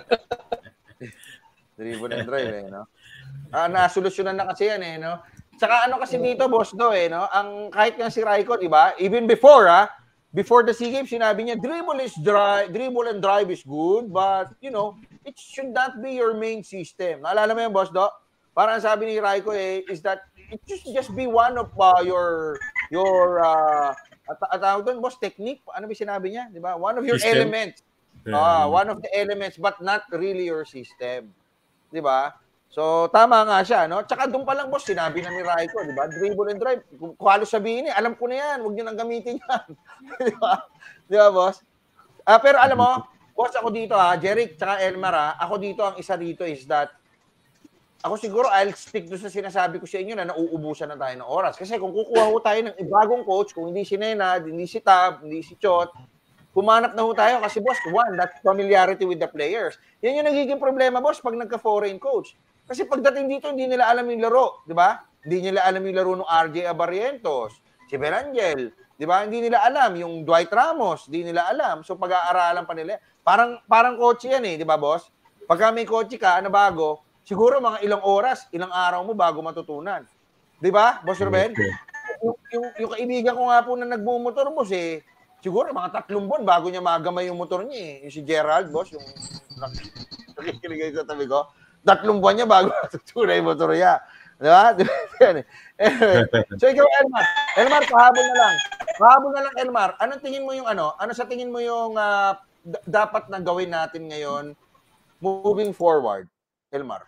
Dribble and drive, eh, no? Ah, nasolusyonan na kasi yan, eh, no? Tsaka ano kasi dito, boss, do, eh, no? Ang kahit nga si Raiko, di ba? Even before, ah, before the SEA Games, sinabi niya, dribble is dry, dribble and drive is good, but, you know, it should not be your main system. Naalala mo yan, boss, do? Parang sabi ni Raiko, eh, is that it should just be one of uh, your, your, uh, at, at tawag doon, boss, technique. Ano ba sinabi niya? Di ba? One of your system. Elements. Yeah. Uh, one of the elements, but not really your system. Di ba? So, tama nga siya, no? Tsaka doon pa lang, boss, sinabi na ni Raiko, di ba? Dribble and drive. Kung halos sabihin eh, alam ko na yan. Huwag niyo nang gamitin yan. Di ba? Di ba, boss? Uh, pero alam mo, boss, ako dito, ha, Jeric, tsaka Elmar, ha, ako dito, ang isa dito is that ako siguro, I'll stick doon sa sinasabi ko sa inyo na nauubusan na tayo ng oras. Kasi kung kukuha ho tayo ng bagong coach, kung hindi si Nenad, hindi si Tab, hindi si Chot, kumanap na ho tayo kasi, boss, one, that's familiarity with the players. Yan yung nagiging problema, boss, pag nagka-foreign coach. Kasi pagdating dito, hindi nila alam yung laro, di ba? Hindi nila alam yung laro ng R J Abarrientos, si Belangel, di ba? Hindi nila alam yung Dwight Ramos, hindi nila alam. So, pag-aaralan pa nila. Parang, parang coach yan eh, di ba, boss? Pagka may coach ka, ano bago, siguro mga ilang oras, ilang araw mo bago matutunan. Di ba, Boss Ruben? Okay. Yung, yung, yung kaibigan ko nga po na nagmumotor, boss, eh, siguro mga tatlong buwan bago niya magamay yung motor niya, eh. Yung si Gerald, boss, yung nakikiligay sa tabi ko. Tatlong buwan niya bago matutunan yung motor niya. Di ba? Anyway. So, ikaw, Elmar. Elmar, pahabol na lang. Pahabol na lang, Elmar. Anong tingin mo yung ano? Ano sa tingin mo yung uh, d- dapat na gawin natin ngayon moving forward, Elmar?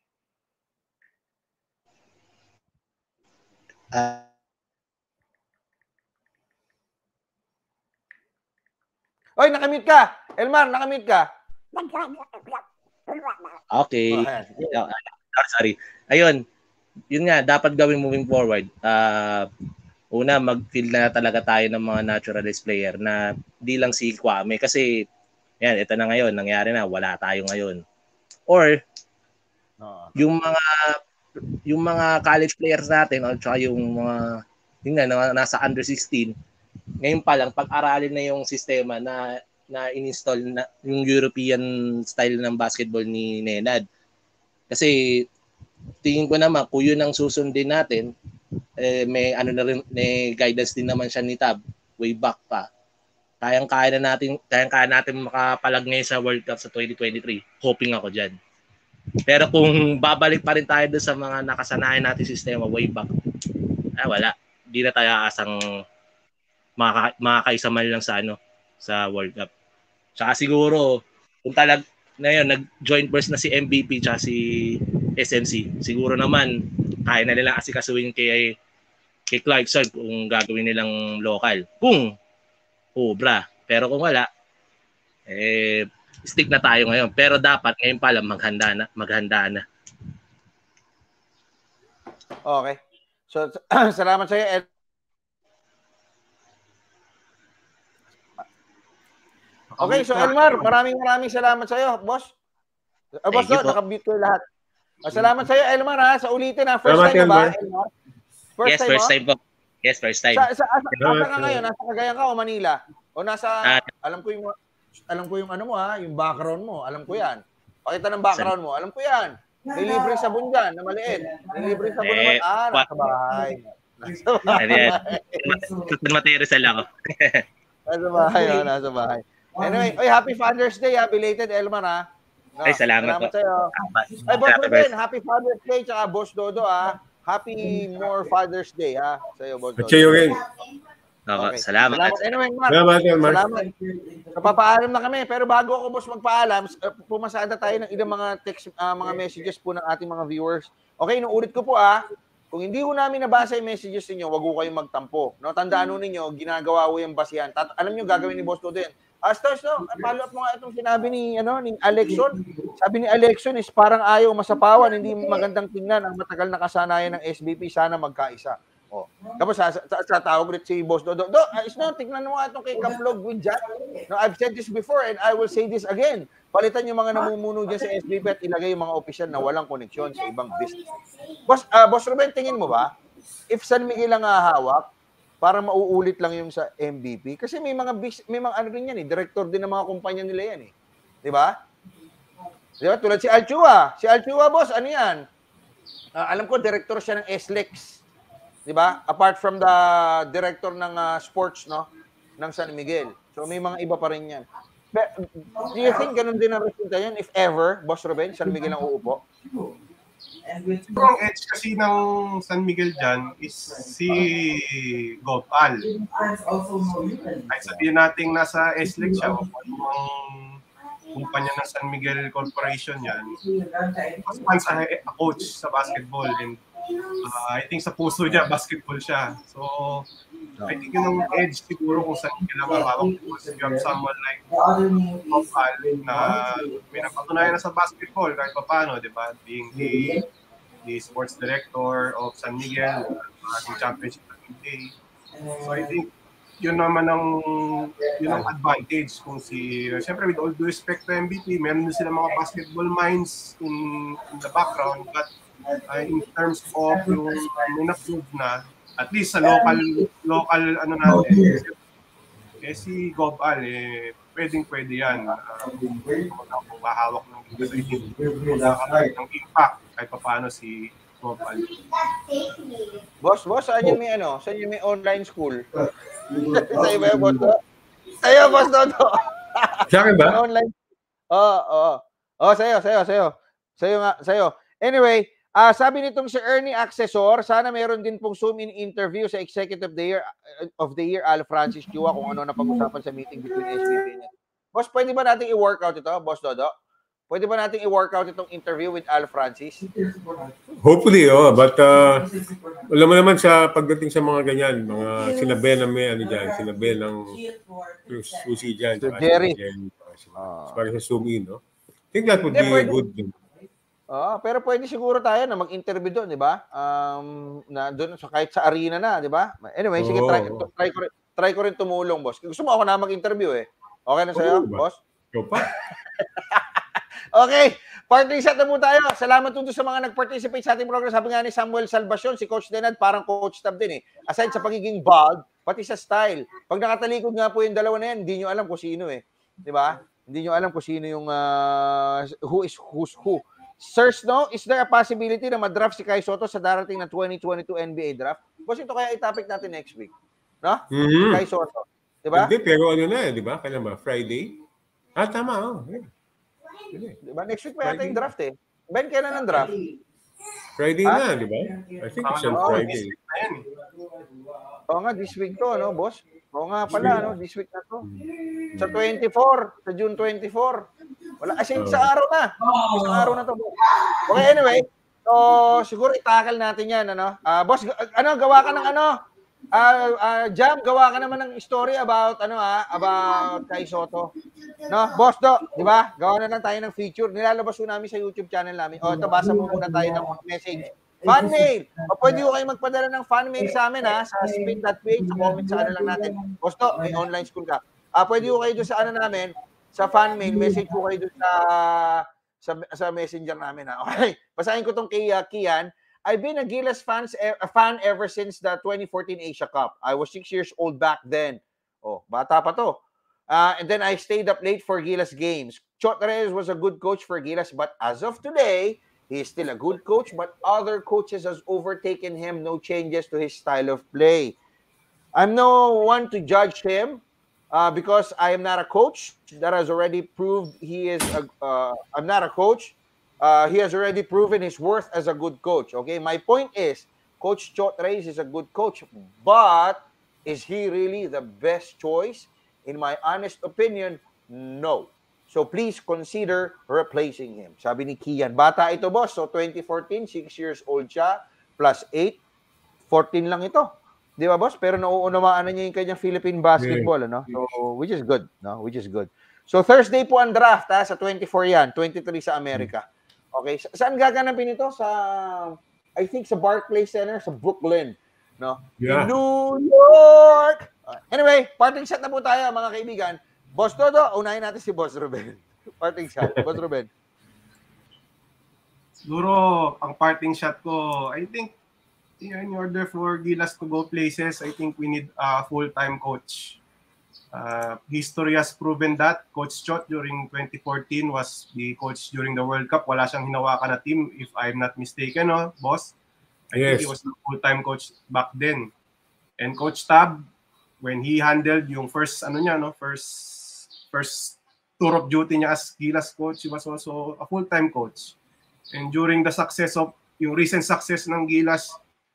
Uh, Oy, nakamute ka. Elmar, nakamute ka. Okay. Oh, sorry. Ayun. Yun nga, dapat gawin moving forward. Uh, una, mag-field na talaga tayo ng mga naturalized player na di lang si Kwame. Kasi Yan, ito na ngayon, nangyari na, wala tayo ngayon. Or, no. yung mga yung mga college players natin, o tsaka yung mga, yun nga, nasa under sixteen, ngayon pa lang, pag-aralin na yung sistema na na in-install na yung European style ng basketball ni Nenad. Kasi tingin ko naman kung yun ang susundin natin, eh, may ano na rin, may guidance din naman siya ni Tab way back pa. Kayang-kaya na natin, kayang-kaya natin makapalag ngayon sa World Cup sa twenty twenty-three. Hoping ako diyan. Pero kung babalik pa rin tayo doon sa mga nakasanayan natin sistema way back, ah wala. Hindi na tayo asang makaka- makakaisa man lang sa ano sa World Cup. Tsaka siguro, kung talag na yun, nag-joint burst na si M V P tsaka si S M C, siguro naman, kaya na nilang asikasuhin kay, kay Clarkson kung gagawin nilang local. Kung obra. Pero kung wala, eh, stick na tayo ngayon. Pero dapat, ngayon pa lang, maghanda na. Maghanda na. Okay. So, salamat sa iyo. Okay, so Elmar, maraming maraming salamat sa iyo, boss. Uh, boss, no, naka-mute ko lahat. Uh, salamat sa iyo, Elmar, ha. Sa ulitin, ha. First salamat, time ba, Elmar? Elmar? First yes, time first mo? time po. Yes, first time. Sa, sa, asa, asa ka ngayon? Nasa Cagayan ka o Manila? O nasa, uh, alam ko yung, alam ko yung ano mo, ha, yung background mo. Alam ko yan. Pakita ng background mo. Alam ko yan. May libre sabon dyan, na maliit. May libre sabon naman. Ah, nasa bahay. Nasa bahay. Tutun material ako. Nasa bahay, oh, nasa bahay. Anyway, oy, happy Father's Day, ha. Belated, Elmar, ha. No, ay, salamat, salamat po. Sa'yo. Ay, Boss Ruben, happy Father's Day, tsaka Boss Dodo, ha. Happy more Father's Day, ha. Sa'yo, Boss Dodo. At sa'yo rin. Okay. Salamat. Salamat. Anyway, Mark. Salamat, Mark. Salamat. Napapaalam na kami. Pero bago ako, boss, magpaalam, pumasada tayo ng ilang mga text, uh, mga messages po ng ating mga viewers. Okay, inuulit ko po, ah. Kung hindi ko namin nabasa yung messages ninyo, wag ko kayong magtampo. No, tandaan ho ninyo, ginagawa ko yung basihan. Tat alam niyo gagawin ni Boss Dodo yan. Ah, Stars, no, follow up mo nga itong sinabi ni, ano, ni Alexon. Sabi ni Alexon is parang ayaw masapawan, hindi magandang tingnan ang matagal na kasanayan ng S B P, sana magkaisa. Oh. Tapos sa, sa, sa tawag ulit si Boss Dodo. Do, ayos na, tignan mo nga itong kay Kamlog with Jack. No, I've said this before and I will say this again. Palitan yung mga namumuno dyan sa S B P at ilagay yung mga opisyal na walang koneksyon sa ibang business. Boss, uh, Boss Ruben, tingin mo ba? If San Miguel ang hahawak, para mauulit lang yung sa M V P. Kasi may mga, may mga ano rin yan eh. Director din ng mga kumpanya nila yan eh. Di ba? Di ba? Tulad si Alchua. Si Alchua, boss, ano yan? Uh, alam ko, director siya ng S L E X. Di ba? Apart from the director ng uh, sports, no? Ng San Miguel. So, may mga iba pa rin yan. But, do you think ganun din ang resulta yan? If ever, Boss Ruben, San Miguel ang uupo? Ang edge kasi ng San Miguel dyan is si Gopal. Ay sabihin natin nasa S L E X siya o ang kumpanya ng San Miguel Corporation yan. Mas man sa a coach sa basketball and uh, I think sa puso niya basketball siya. So I think yun ang edge siguro kung San Miguel ang mawawak. You have someone like Gopal na may napatunayan na sa basketball kahit pa paano, di ba? Being the the sports director of San Miguel, ating uh, championship day. So I think yun naman ang yun ang advantage kung si, siyempre with all due respect to M V P, meron din sila mga basketball minds in, in the background, but uh, in terms of yung may na-prove na, at least sa local, local ano natin, eh si Gopal, eh, pwedeng-pwede yan. Uh, mahawak ng ng impact kahit pa paano si Gopal. Boss, boss, saan yung may ano? Saan yung may online school? Sa iba yung boss? Sa'yo, boss Dodo. Sa akin ba? Online. Oo, oo. Oo, sa'yo, sa'yo, sa'yo. Sa'yo nga, sa'yo. Anyway, uh, sabi nitong si Ernie Accessor, sana meron din pong Zoom-in interview sa Executive of the Year, of the Year Al Francis Chua kung ano na pag-usapan sa meeting between S B P and Boss, pwede ba natin i-workout ito, Boss Dodo? Pwede ba natin i-workout itong interview with Al Francis? Hopefully, oh. But, uh, alam mo naman sa pagdating sa mga ganyan, mga sinabi na may ano dyan, sinabi ng susi dyan. So, Jerry. Uh, para sa Zoom-in, no? I think that would be pwede, good. Uh, pero pwede siguro tayo na mag-interview doon, di ba? Um, na doon, so kahit sa arena na, di ba? Anyway, oh. sige, try, try, ko rin, try ko rin tumulong, boss. Gusto mo ako na mag-interview eh. Okay na sa'yo, oh, boss? Okay, parting shot na po tayo. Salamat po sa mga nag-participate sa ating program. Sabi nga ni Samuel Salvacion, si Coach Nenad, parang Coach Tab din eh. Aside sa pagiging bald, pati sa style. Pag nakatalikod nga po yung dalawa na yan, hindi nyo alam kung sino eh. Di ba? Hindi nyo alam kung sino yung uh, who is who's who. Sirs, no? Is there a possibility na madraft si Kai Soto sa darating na twenty twenty-two N B A draft? Boss, ito kaya i-topic natin next week. No? Mm-hmm. Si Kai Soto. Di ba? Hindi, pero ano na, di ba? Kailan ba? Friday? Ah, tama. Oh. Yeah. Di ba? Next week pa yata yung draft eh. Ben, kailan ang draft? Friday na, di ba? I think it's on oh, Friday. Oo nga, this week to, no, boss? Oo nga pala, no? This week na to. Sa twenty-four, sa June twenty-four. Wala, as in, sa araw na. Sa araw na to, boss. Okay, anyway. So, siguro itakal natin yan, ano? Uh, boss, ano, gawa ka ng ano? Uh, uh, Jam, gawa ka naman ng story about, ano ah, about Kai Soto. No, boss, do, di ba? Gawa na lang tayo ng feature. Nilalabas po namin sa YouTube channel namin. O, ito, basa mo muna tayo ng message. Fan mail. O, pwede ko kayo magpadala ng fan mail sa amin, ha? Sa spin dot p h, sa comment sa ano lang natin. Boss, do, may online school ka. Ah, pwede ko kayo doon sa ano namin, sa fan mail, message ko kayo doon sa, sa, sa messenger namin, ha? Okay. Basahin ko tong kay uh, Kian. I've been a Gilas fans, a fan ever since the twenty fourteen Asia Cup. I was six years old back then. Oh, bata pa to. Uh, and then I stayed up late for Gilas games. Chot Reyes was a good coach for Gilas, but as of today, he is still a good coach, but other coaches has overtaken him. No changes to his style of play. I'm no one to judge him uh, because I am not a coach. That has already proved he is a, uh, I'm not a coach. Uh, he has already proven his worth as a good coach. Okay, my point is, Coach Chot Reyes is a good coach, but is he really the best choice? In my honest opinion, no. So please consider replacing him. Sabi ni Kian. Bata ito, boss. So twenty fourteen, six years old siya, plus eight, fourteen lang ito. Di ba, boss? Pero nauunawaan na niya yung kanyang Philippine basketball, yeah. Ano? So, which is good, no? Which is good. So Thursday po ang draft, ha? Sa twenty-four yan, twenty-three sa Amerika. Okay, Sa saan gaganapin ito? Sa, I think, sa Barclays Center, sa Brooklyn. No? Yeah. In New York! Uh, anyway, parting shot na po tayo, mga kaibigan. Boss Dodo, unahin natin si Boss Ruben. Parting shot. Boss Ruben. Siguro, ang parting shot ko, I think, in order for Gilas to go places, I think we need a full-time coach. Uh, history has proven that Coach Chot during twenty fourteen was the coach during the World Cup. Wala siyang hinawakan na team, if I'm not mistaken, no, boss? I yes. think he was the full-time coach back then. And Coach Tab, when he handled yung first, ano niya, no, first, first tour of duty niya as Gilas coach, he was also a full-time coach. And during the success of, yung recent success ng Gilas,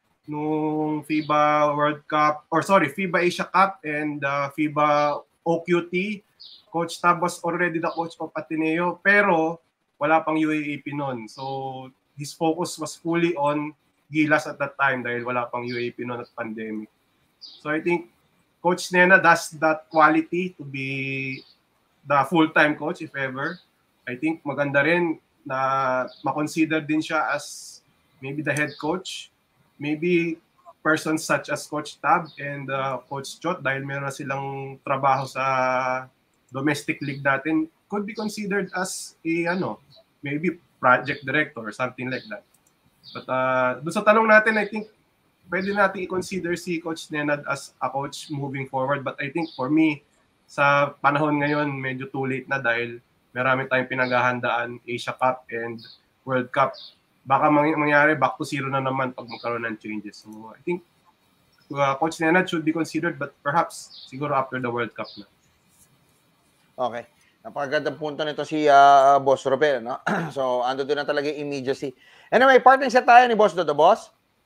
nung FIBA World Cup, or sorry, FIBA Asia Cup and uh, FIBA O Q T, Coach Tab was already the coach of Ateneo, pero wala pang U A A P noon. So, his focus was fully on Gilas at that time dahil wala pang U A A P noon at pandemic. So, I think Coach Nenad has that quality to be the full-time coach, if ever. I think maganda rin na makonsider din siya as maybe the head coach. Maybe persons such as Coach Tab and uh, Coach Chot, dahil meron na silang trabaho sa domestic league natin, could be considered as a, ano, maybe project director or something like that. But uh, doon sa tanong natin, I think pwede natin i-consider si Coach Nenad as a coach moving forward. But I think for me, sa panahon ngayon, medyo too late na dahil marami tayong pinaghahandaan, Asia Cup and World Cup. Baka mangyari back to zero na naman pag magkaroon ng changes. So I think uh, Coach Nenad should be considered, but perhaps siguro after the World Cup na. Okay. Napakagandang punto nito si uh, Boss Robel, no? So ando doon na talaga yung immediacy. Anyway, partner sa tayo ni Boss Dodo, Boss.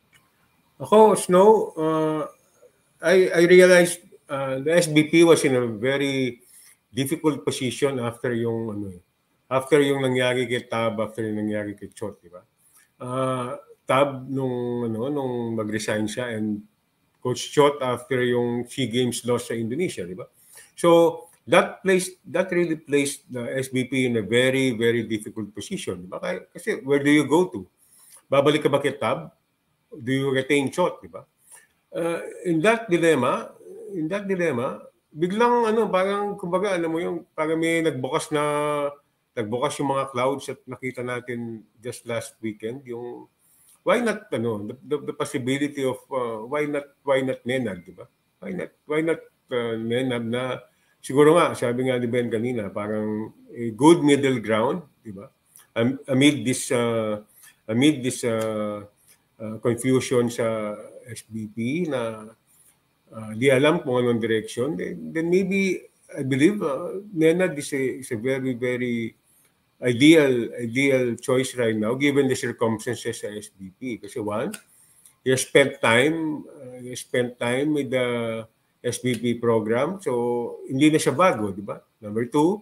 Ako, Snow, uh, I, I realized uh, the S B P was in a very difficult position after yung ano, after yung nangyari kay Tab, after yung nangyari kay Chot, di ba? Uh, Tab nung ano nung mag-resign siya and Coach Chot after yung SEA Games loss sa Indonesia, di ba? So that placed that really placed the S B P in a very very difficult position, di ba? Kasi where do you go to? Babalik ka ba kay Tab? Do you retain Chot, di ba? Uh, in that dilemma, in that dilemma, biglang ano, parang kumbaga alam mo yung parang may nagbukas na nagbukas yung mga clouds at nakita natin just last weekend yung why not ano the, the, the possibility of uh, why not why not Nenad, di ba? Why not why not uh, Nenad na siguro nga sabi nga ni Ben kanina parang a good middle ground, di ba? Am, amid this uh, amid this uh, uh, confusion sa S B P na uh, di alam kung anong direction, then, then maybe I believe uh, Nenad is a, is a very very ideal ideal choice right now given the circumstances sa S B P. Kasi one, he has spent time uh, he has spent time with the S B P program, so hindi na siya bago, di ba? Number two,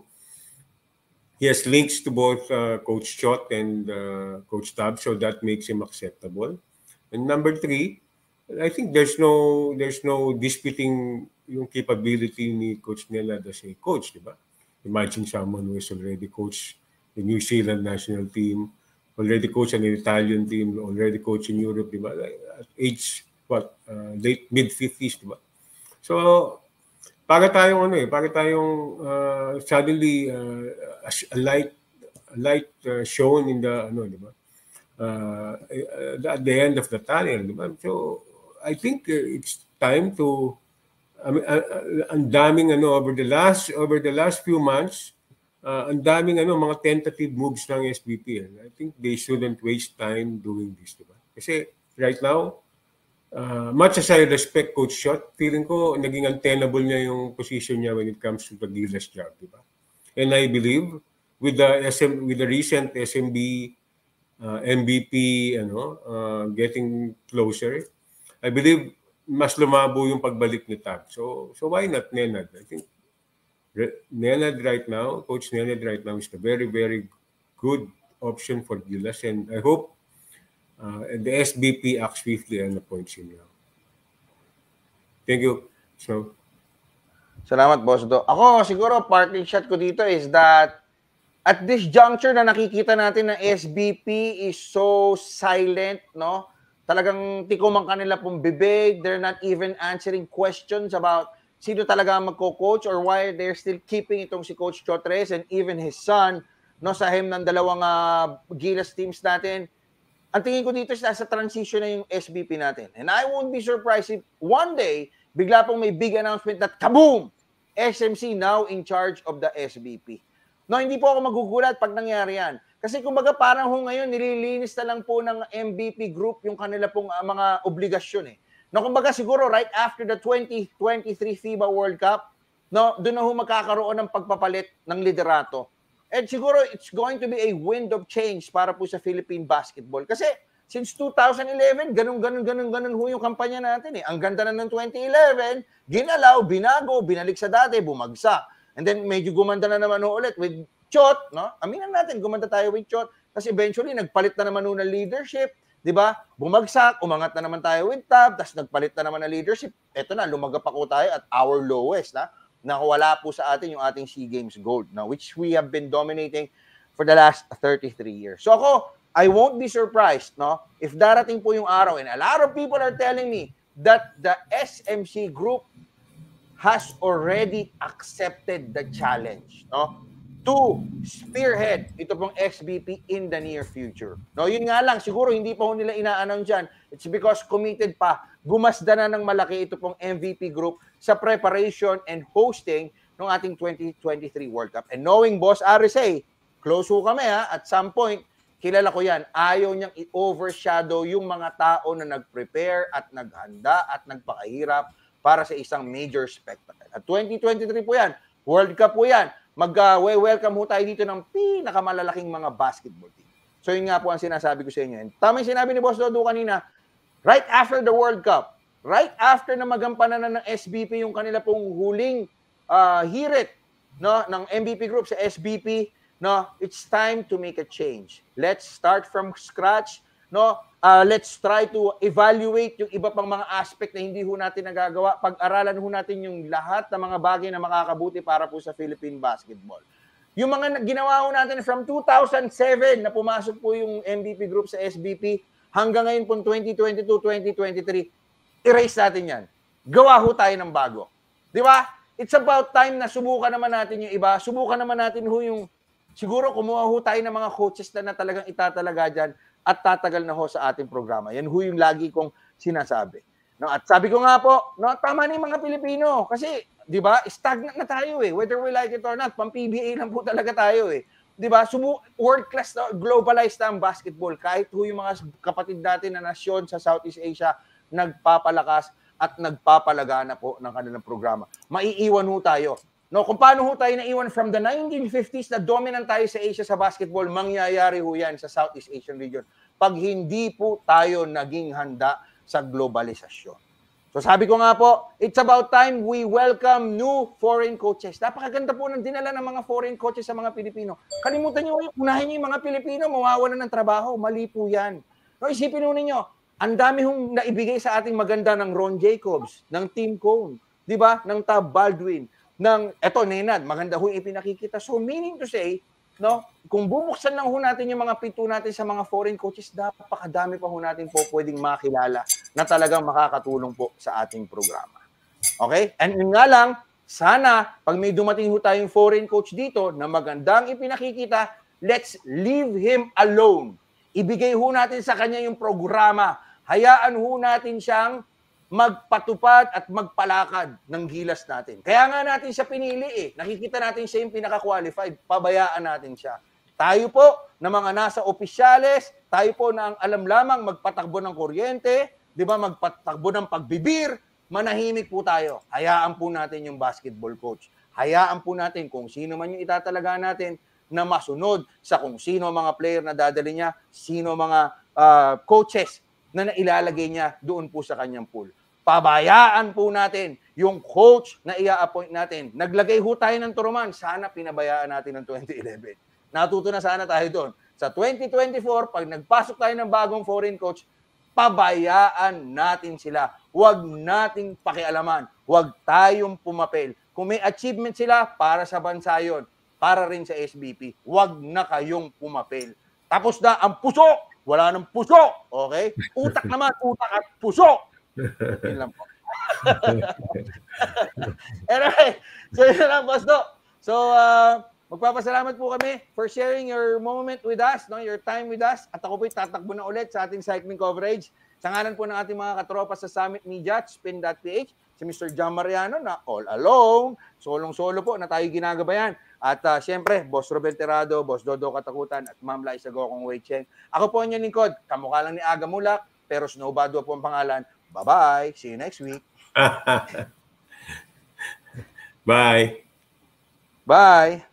he has links to both uh, Coach Chot and uh, Coach Tab, so that makes him acceptable. And number three, I think there's no there's no disputing yung capability ni Coach Nenad as a coach, di ba? Imagine someone who has already coached the New Zealand national team, already coached an Italian team, already coached in Europe, di ba? At age, what, uh, late, mid-fifties, di ba? So, para tayong ano eh, para tayong uh, suddenly uh, a light, a light uh, shown in the, ano, di ba? Uh, at the end of the tunnel, di ba? So, I think uh, it's time to, I mean, uh, uh, ang daming ano, over the last, over the last few months, uh, ang daming ano, mga tentative moves ng S B P. I think they shouldn't waste time doing this, di ba? Kasi right now, Uh, much as I respect Coach Shot, feeling ko naging untenable niya yung position niya when it comes to the Gilas job, di ba? And I believe with the S M, with the recent S M B uh, M V P, ano, uh, getting closer, I believe mas lumabo yung pagbalik ni Tab. So so why not Nenad? I think Nenad right now, Coach Nenad right now is a very very good option for Gilas, and I hope Uh, and the S B P acts swiftly and appoints him now. Thank you. So, salamat, Boss Do. Ako, siguro, parting shot ko dito is that at this juncture na nakikita natin na S B P is so silent, no? Talagang tikom ang kanila pong bibig. They're not even answering questions about sino talaga ang magko-coach or why they're still keeping itong si Coach Chotres and even his son, no, sa hem ng dalawang uh, Gilas teams natin. Ang tingin ko dito is nasa transition na yung S B P natin. And I won't be surprised if one day, bigla pong may big announcement that kaboom! S M C now in charge of the S B P. No, hindi po ako magugulat pag nangyari yan. Kasi kumbaga parang ho ngayon, nililinis na lang po ng M V P group yung kanila pong uh, mga obligasyon eh. No, kumbaga siguro right after the twenty twenty-three FIBA World Cup, no, doon na ho magkakaroon ng pagpapalit ng liderato. And siguro it's going to be a wind of change para po sa Philippine basketball. Kasi since two thousand eleven, ganun, ganun, ganun, ganun ho yung kampanya natin eh. Ang ganda na ng twenty eleven, ginalaw, binago, binalik sa dati, bumagsak. And then medyo gumanda na naman ho ulit with Chot, no? Aminan natin, gumanda tayo with Chot. Kasi eventually, nagpalit na naman ho ng leadership, di ba? Bumagsak, umangat na naman tayo with Tab, tapos nagpalit na naman ng leadership. Eto na, lumagap ako tayo at our lowest, na? na wala po sa atin yung ating SEA Games gold, na which we have been dominating for the last thirty-three years. So ako, I won't be surprised, no, if darating po yung araw, and a lot of people are telling me that the S M C group has already accepted the challenge, no, to spearhead ito pong S B P in the near future. No, yun nga lang, siguro hindi pa ho nila ina-announce yan. It's because committed pa, gumasda na ng malaki ito pong M V P group sa preparation and hosting ng ating twenty twenty-three World Cup. And knowing Boss R S A, close ho kami ha, at some point, kilala ko yan, ayaw niyang i-overshadow yung mga tao na nag-prepare at naghanda at nagpakahirap para sa isang major spectacle. At twenty twenty-three po yan, World Cup po yan, mag-welcome uh, ho tayo dito ng pinakamalalaking mga basketball team. So yun nga po ang sinasabi ko sa inyo. And tama yung sinabi ni Boss Dodo kanina, right after the World Cup, right after na magampanan na ng S B P yung kanila pong huling uh, hirit, no, ng M V P group sa S B P, no, it's time to make a change. Let's start from scratch, no? Uh, let's try to evaluate yung iba pang mga aspect na hindi ho natin nagagawa. Pag-aralan ho natin yung lahat ng mga bagay na makakabuti para po sa Philippine basketball. Yung mga ginawa ho natin from two thousand seven na pumasok po yung M V P group sa S B P hanggang ngayon po twenty twenty-two twenty twenty-three, erase natin yan. Gawa ho tayo ng bago. Di ba? it's about time na subukan naman natin yung iba. Subukan naman natin ho yung, siguro kumuha ho tayo ng mga coaches na, na talagang itatalaga dyan at tatagal na ho sa ating programa. Yan ho yung lagi kong sinasabi. No, at sabi ko nga po, no, tama na yung mga Pilipino. Kasi, di ba, stagnant na tayo eh. Whether we like it or not, pang-P B A lang po talaga tayo eh. Di ba? Sumu- world-class na, globalized na ang basketball. Kahit ho yung mga kapatid natin na nasyon sa Southeast Asia, nagpapalakas at nagpapalagana po ng kanilang programa. Maiiwan ho tayo. No, kung paano ho tayo naiwan from the nineteen fifties na dominant tayo sa Asia sa basketball, mangyayari ho yan sa Southeast Asian region. Pag hindi po tayo naging handa sa globalisasyon. So sabi ko nga po, it's about time we welcome new foreign coaches. Napakaganda po ng dinala ng mga foreign coaches sa mga Pilipino. Kalimutan nyo, unahin nyo yung mga Pilipino, mawawalan ng trabaho. Mali po yan. No, isipin nyo ninyo, ang dami hong naibigay sa ating maganda ng Ron Jacobs, ng Tim Cone, di ba? Ng Tab Baldwin, ng, eto, Nenad, maganda ho ipinakikita. So, meaning to say, no, kung bubuksan lang ho natin yung mga pinto natin sa mga foreign coaches, napakadami pa ho natin po pwedeng makilala na talagang makakatulong po sa ating programa. Okay? And yun nga lang, sana, pag may dumating ho tayong foreign coach dito na magandang ipinakikita, let's leave him alone. Ibigay ho natin sa kanya yung programa. Hayaan ho natin siyang magpatupad at magpalakad ng gilas natin. Kaya nga natin siya pinili eh. Nakikita natin siya yung pinaka-qualified. Pabayaan natin siya. Tayo po na mga nasa opisyales, tayo po na ang alam lamang magpatakbo ng kuryente, di ba, magpatakbo ng pagbibir, manahimik po tayo. Hayaan po natin yung basketball coach. Hayaan po natin kung sino man yung itatalaga natin na masunod sa kung sino mga player na dadali niya, sino mga uh, coaches na nailalagay niya doon po sa kanyang pool. Pabayaan po natin yung coach na i-appoint natin. Naglagay ho tayo ng turuman. Sana pinabayaan natin ng twenty eleven. Natuto na sana tayo doon. Sa twenty twenty-four, pag nagpasok tayo ng bagong foreign coach, pabayaan natin sila. Huwag nating pakialaman. Huwag tayong pumapel. Kung may achievement sila, para sa bansa yun. Para rin sa S B P. Huwag na kayong pumapel. Tapos na ang puso. Wala nang puso. Okay? Utak naman. Utak at puso. Yun lang po. Anyway, so yun lang, Boss Do. So, uh, magpapasalamat po kami for sharing your moment with us, no, your time with us. At ako po'y tatakbo na ulit sa ating cycling coverage. Sa ngalan po ng ating mga katropa sa Summit Media at Spin dot P H, si Mister John Mariano na all alone, solong-solo po na tayo ginagabayan. At uh, siyempre, Boss Robel Terrado, Boss Dodo Katakutan, at Ma'am Liza Gokong Wei Cheng. Ako po ang inyong lingkod, kamukha lang ni Aga Mulak, pero Snowbado po ang pangalan. Bye-bye. See you next week. Bye. Bye.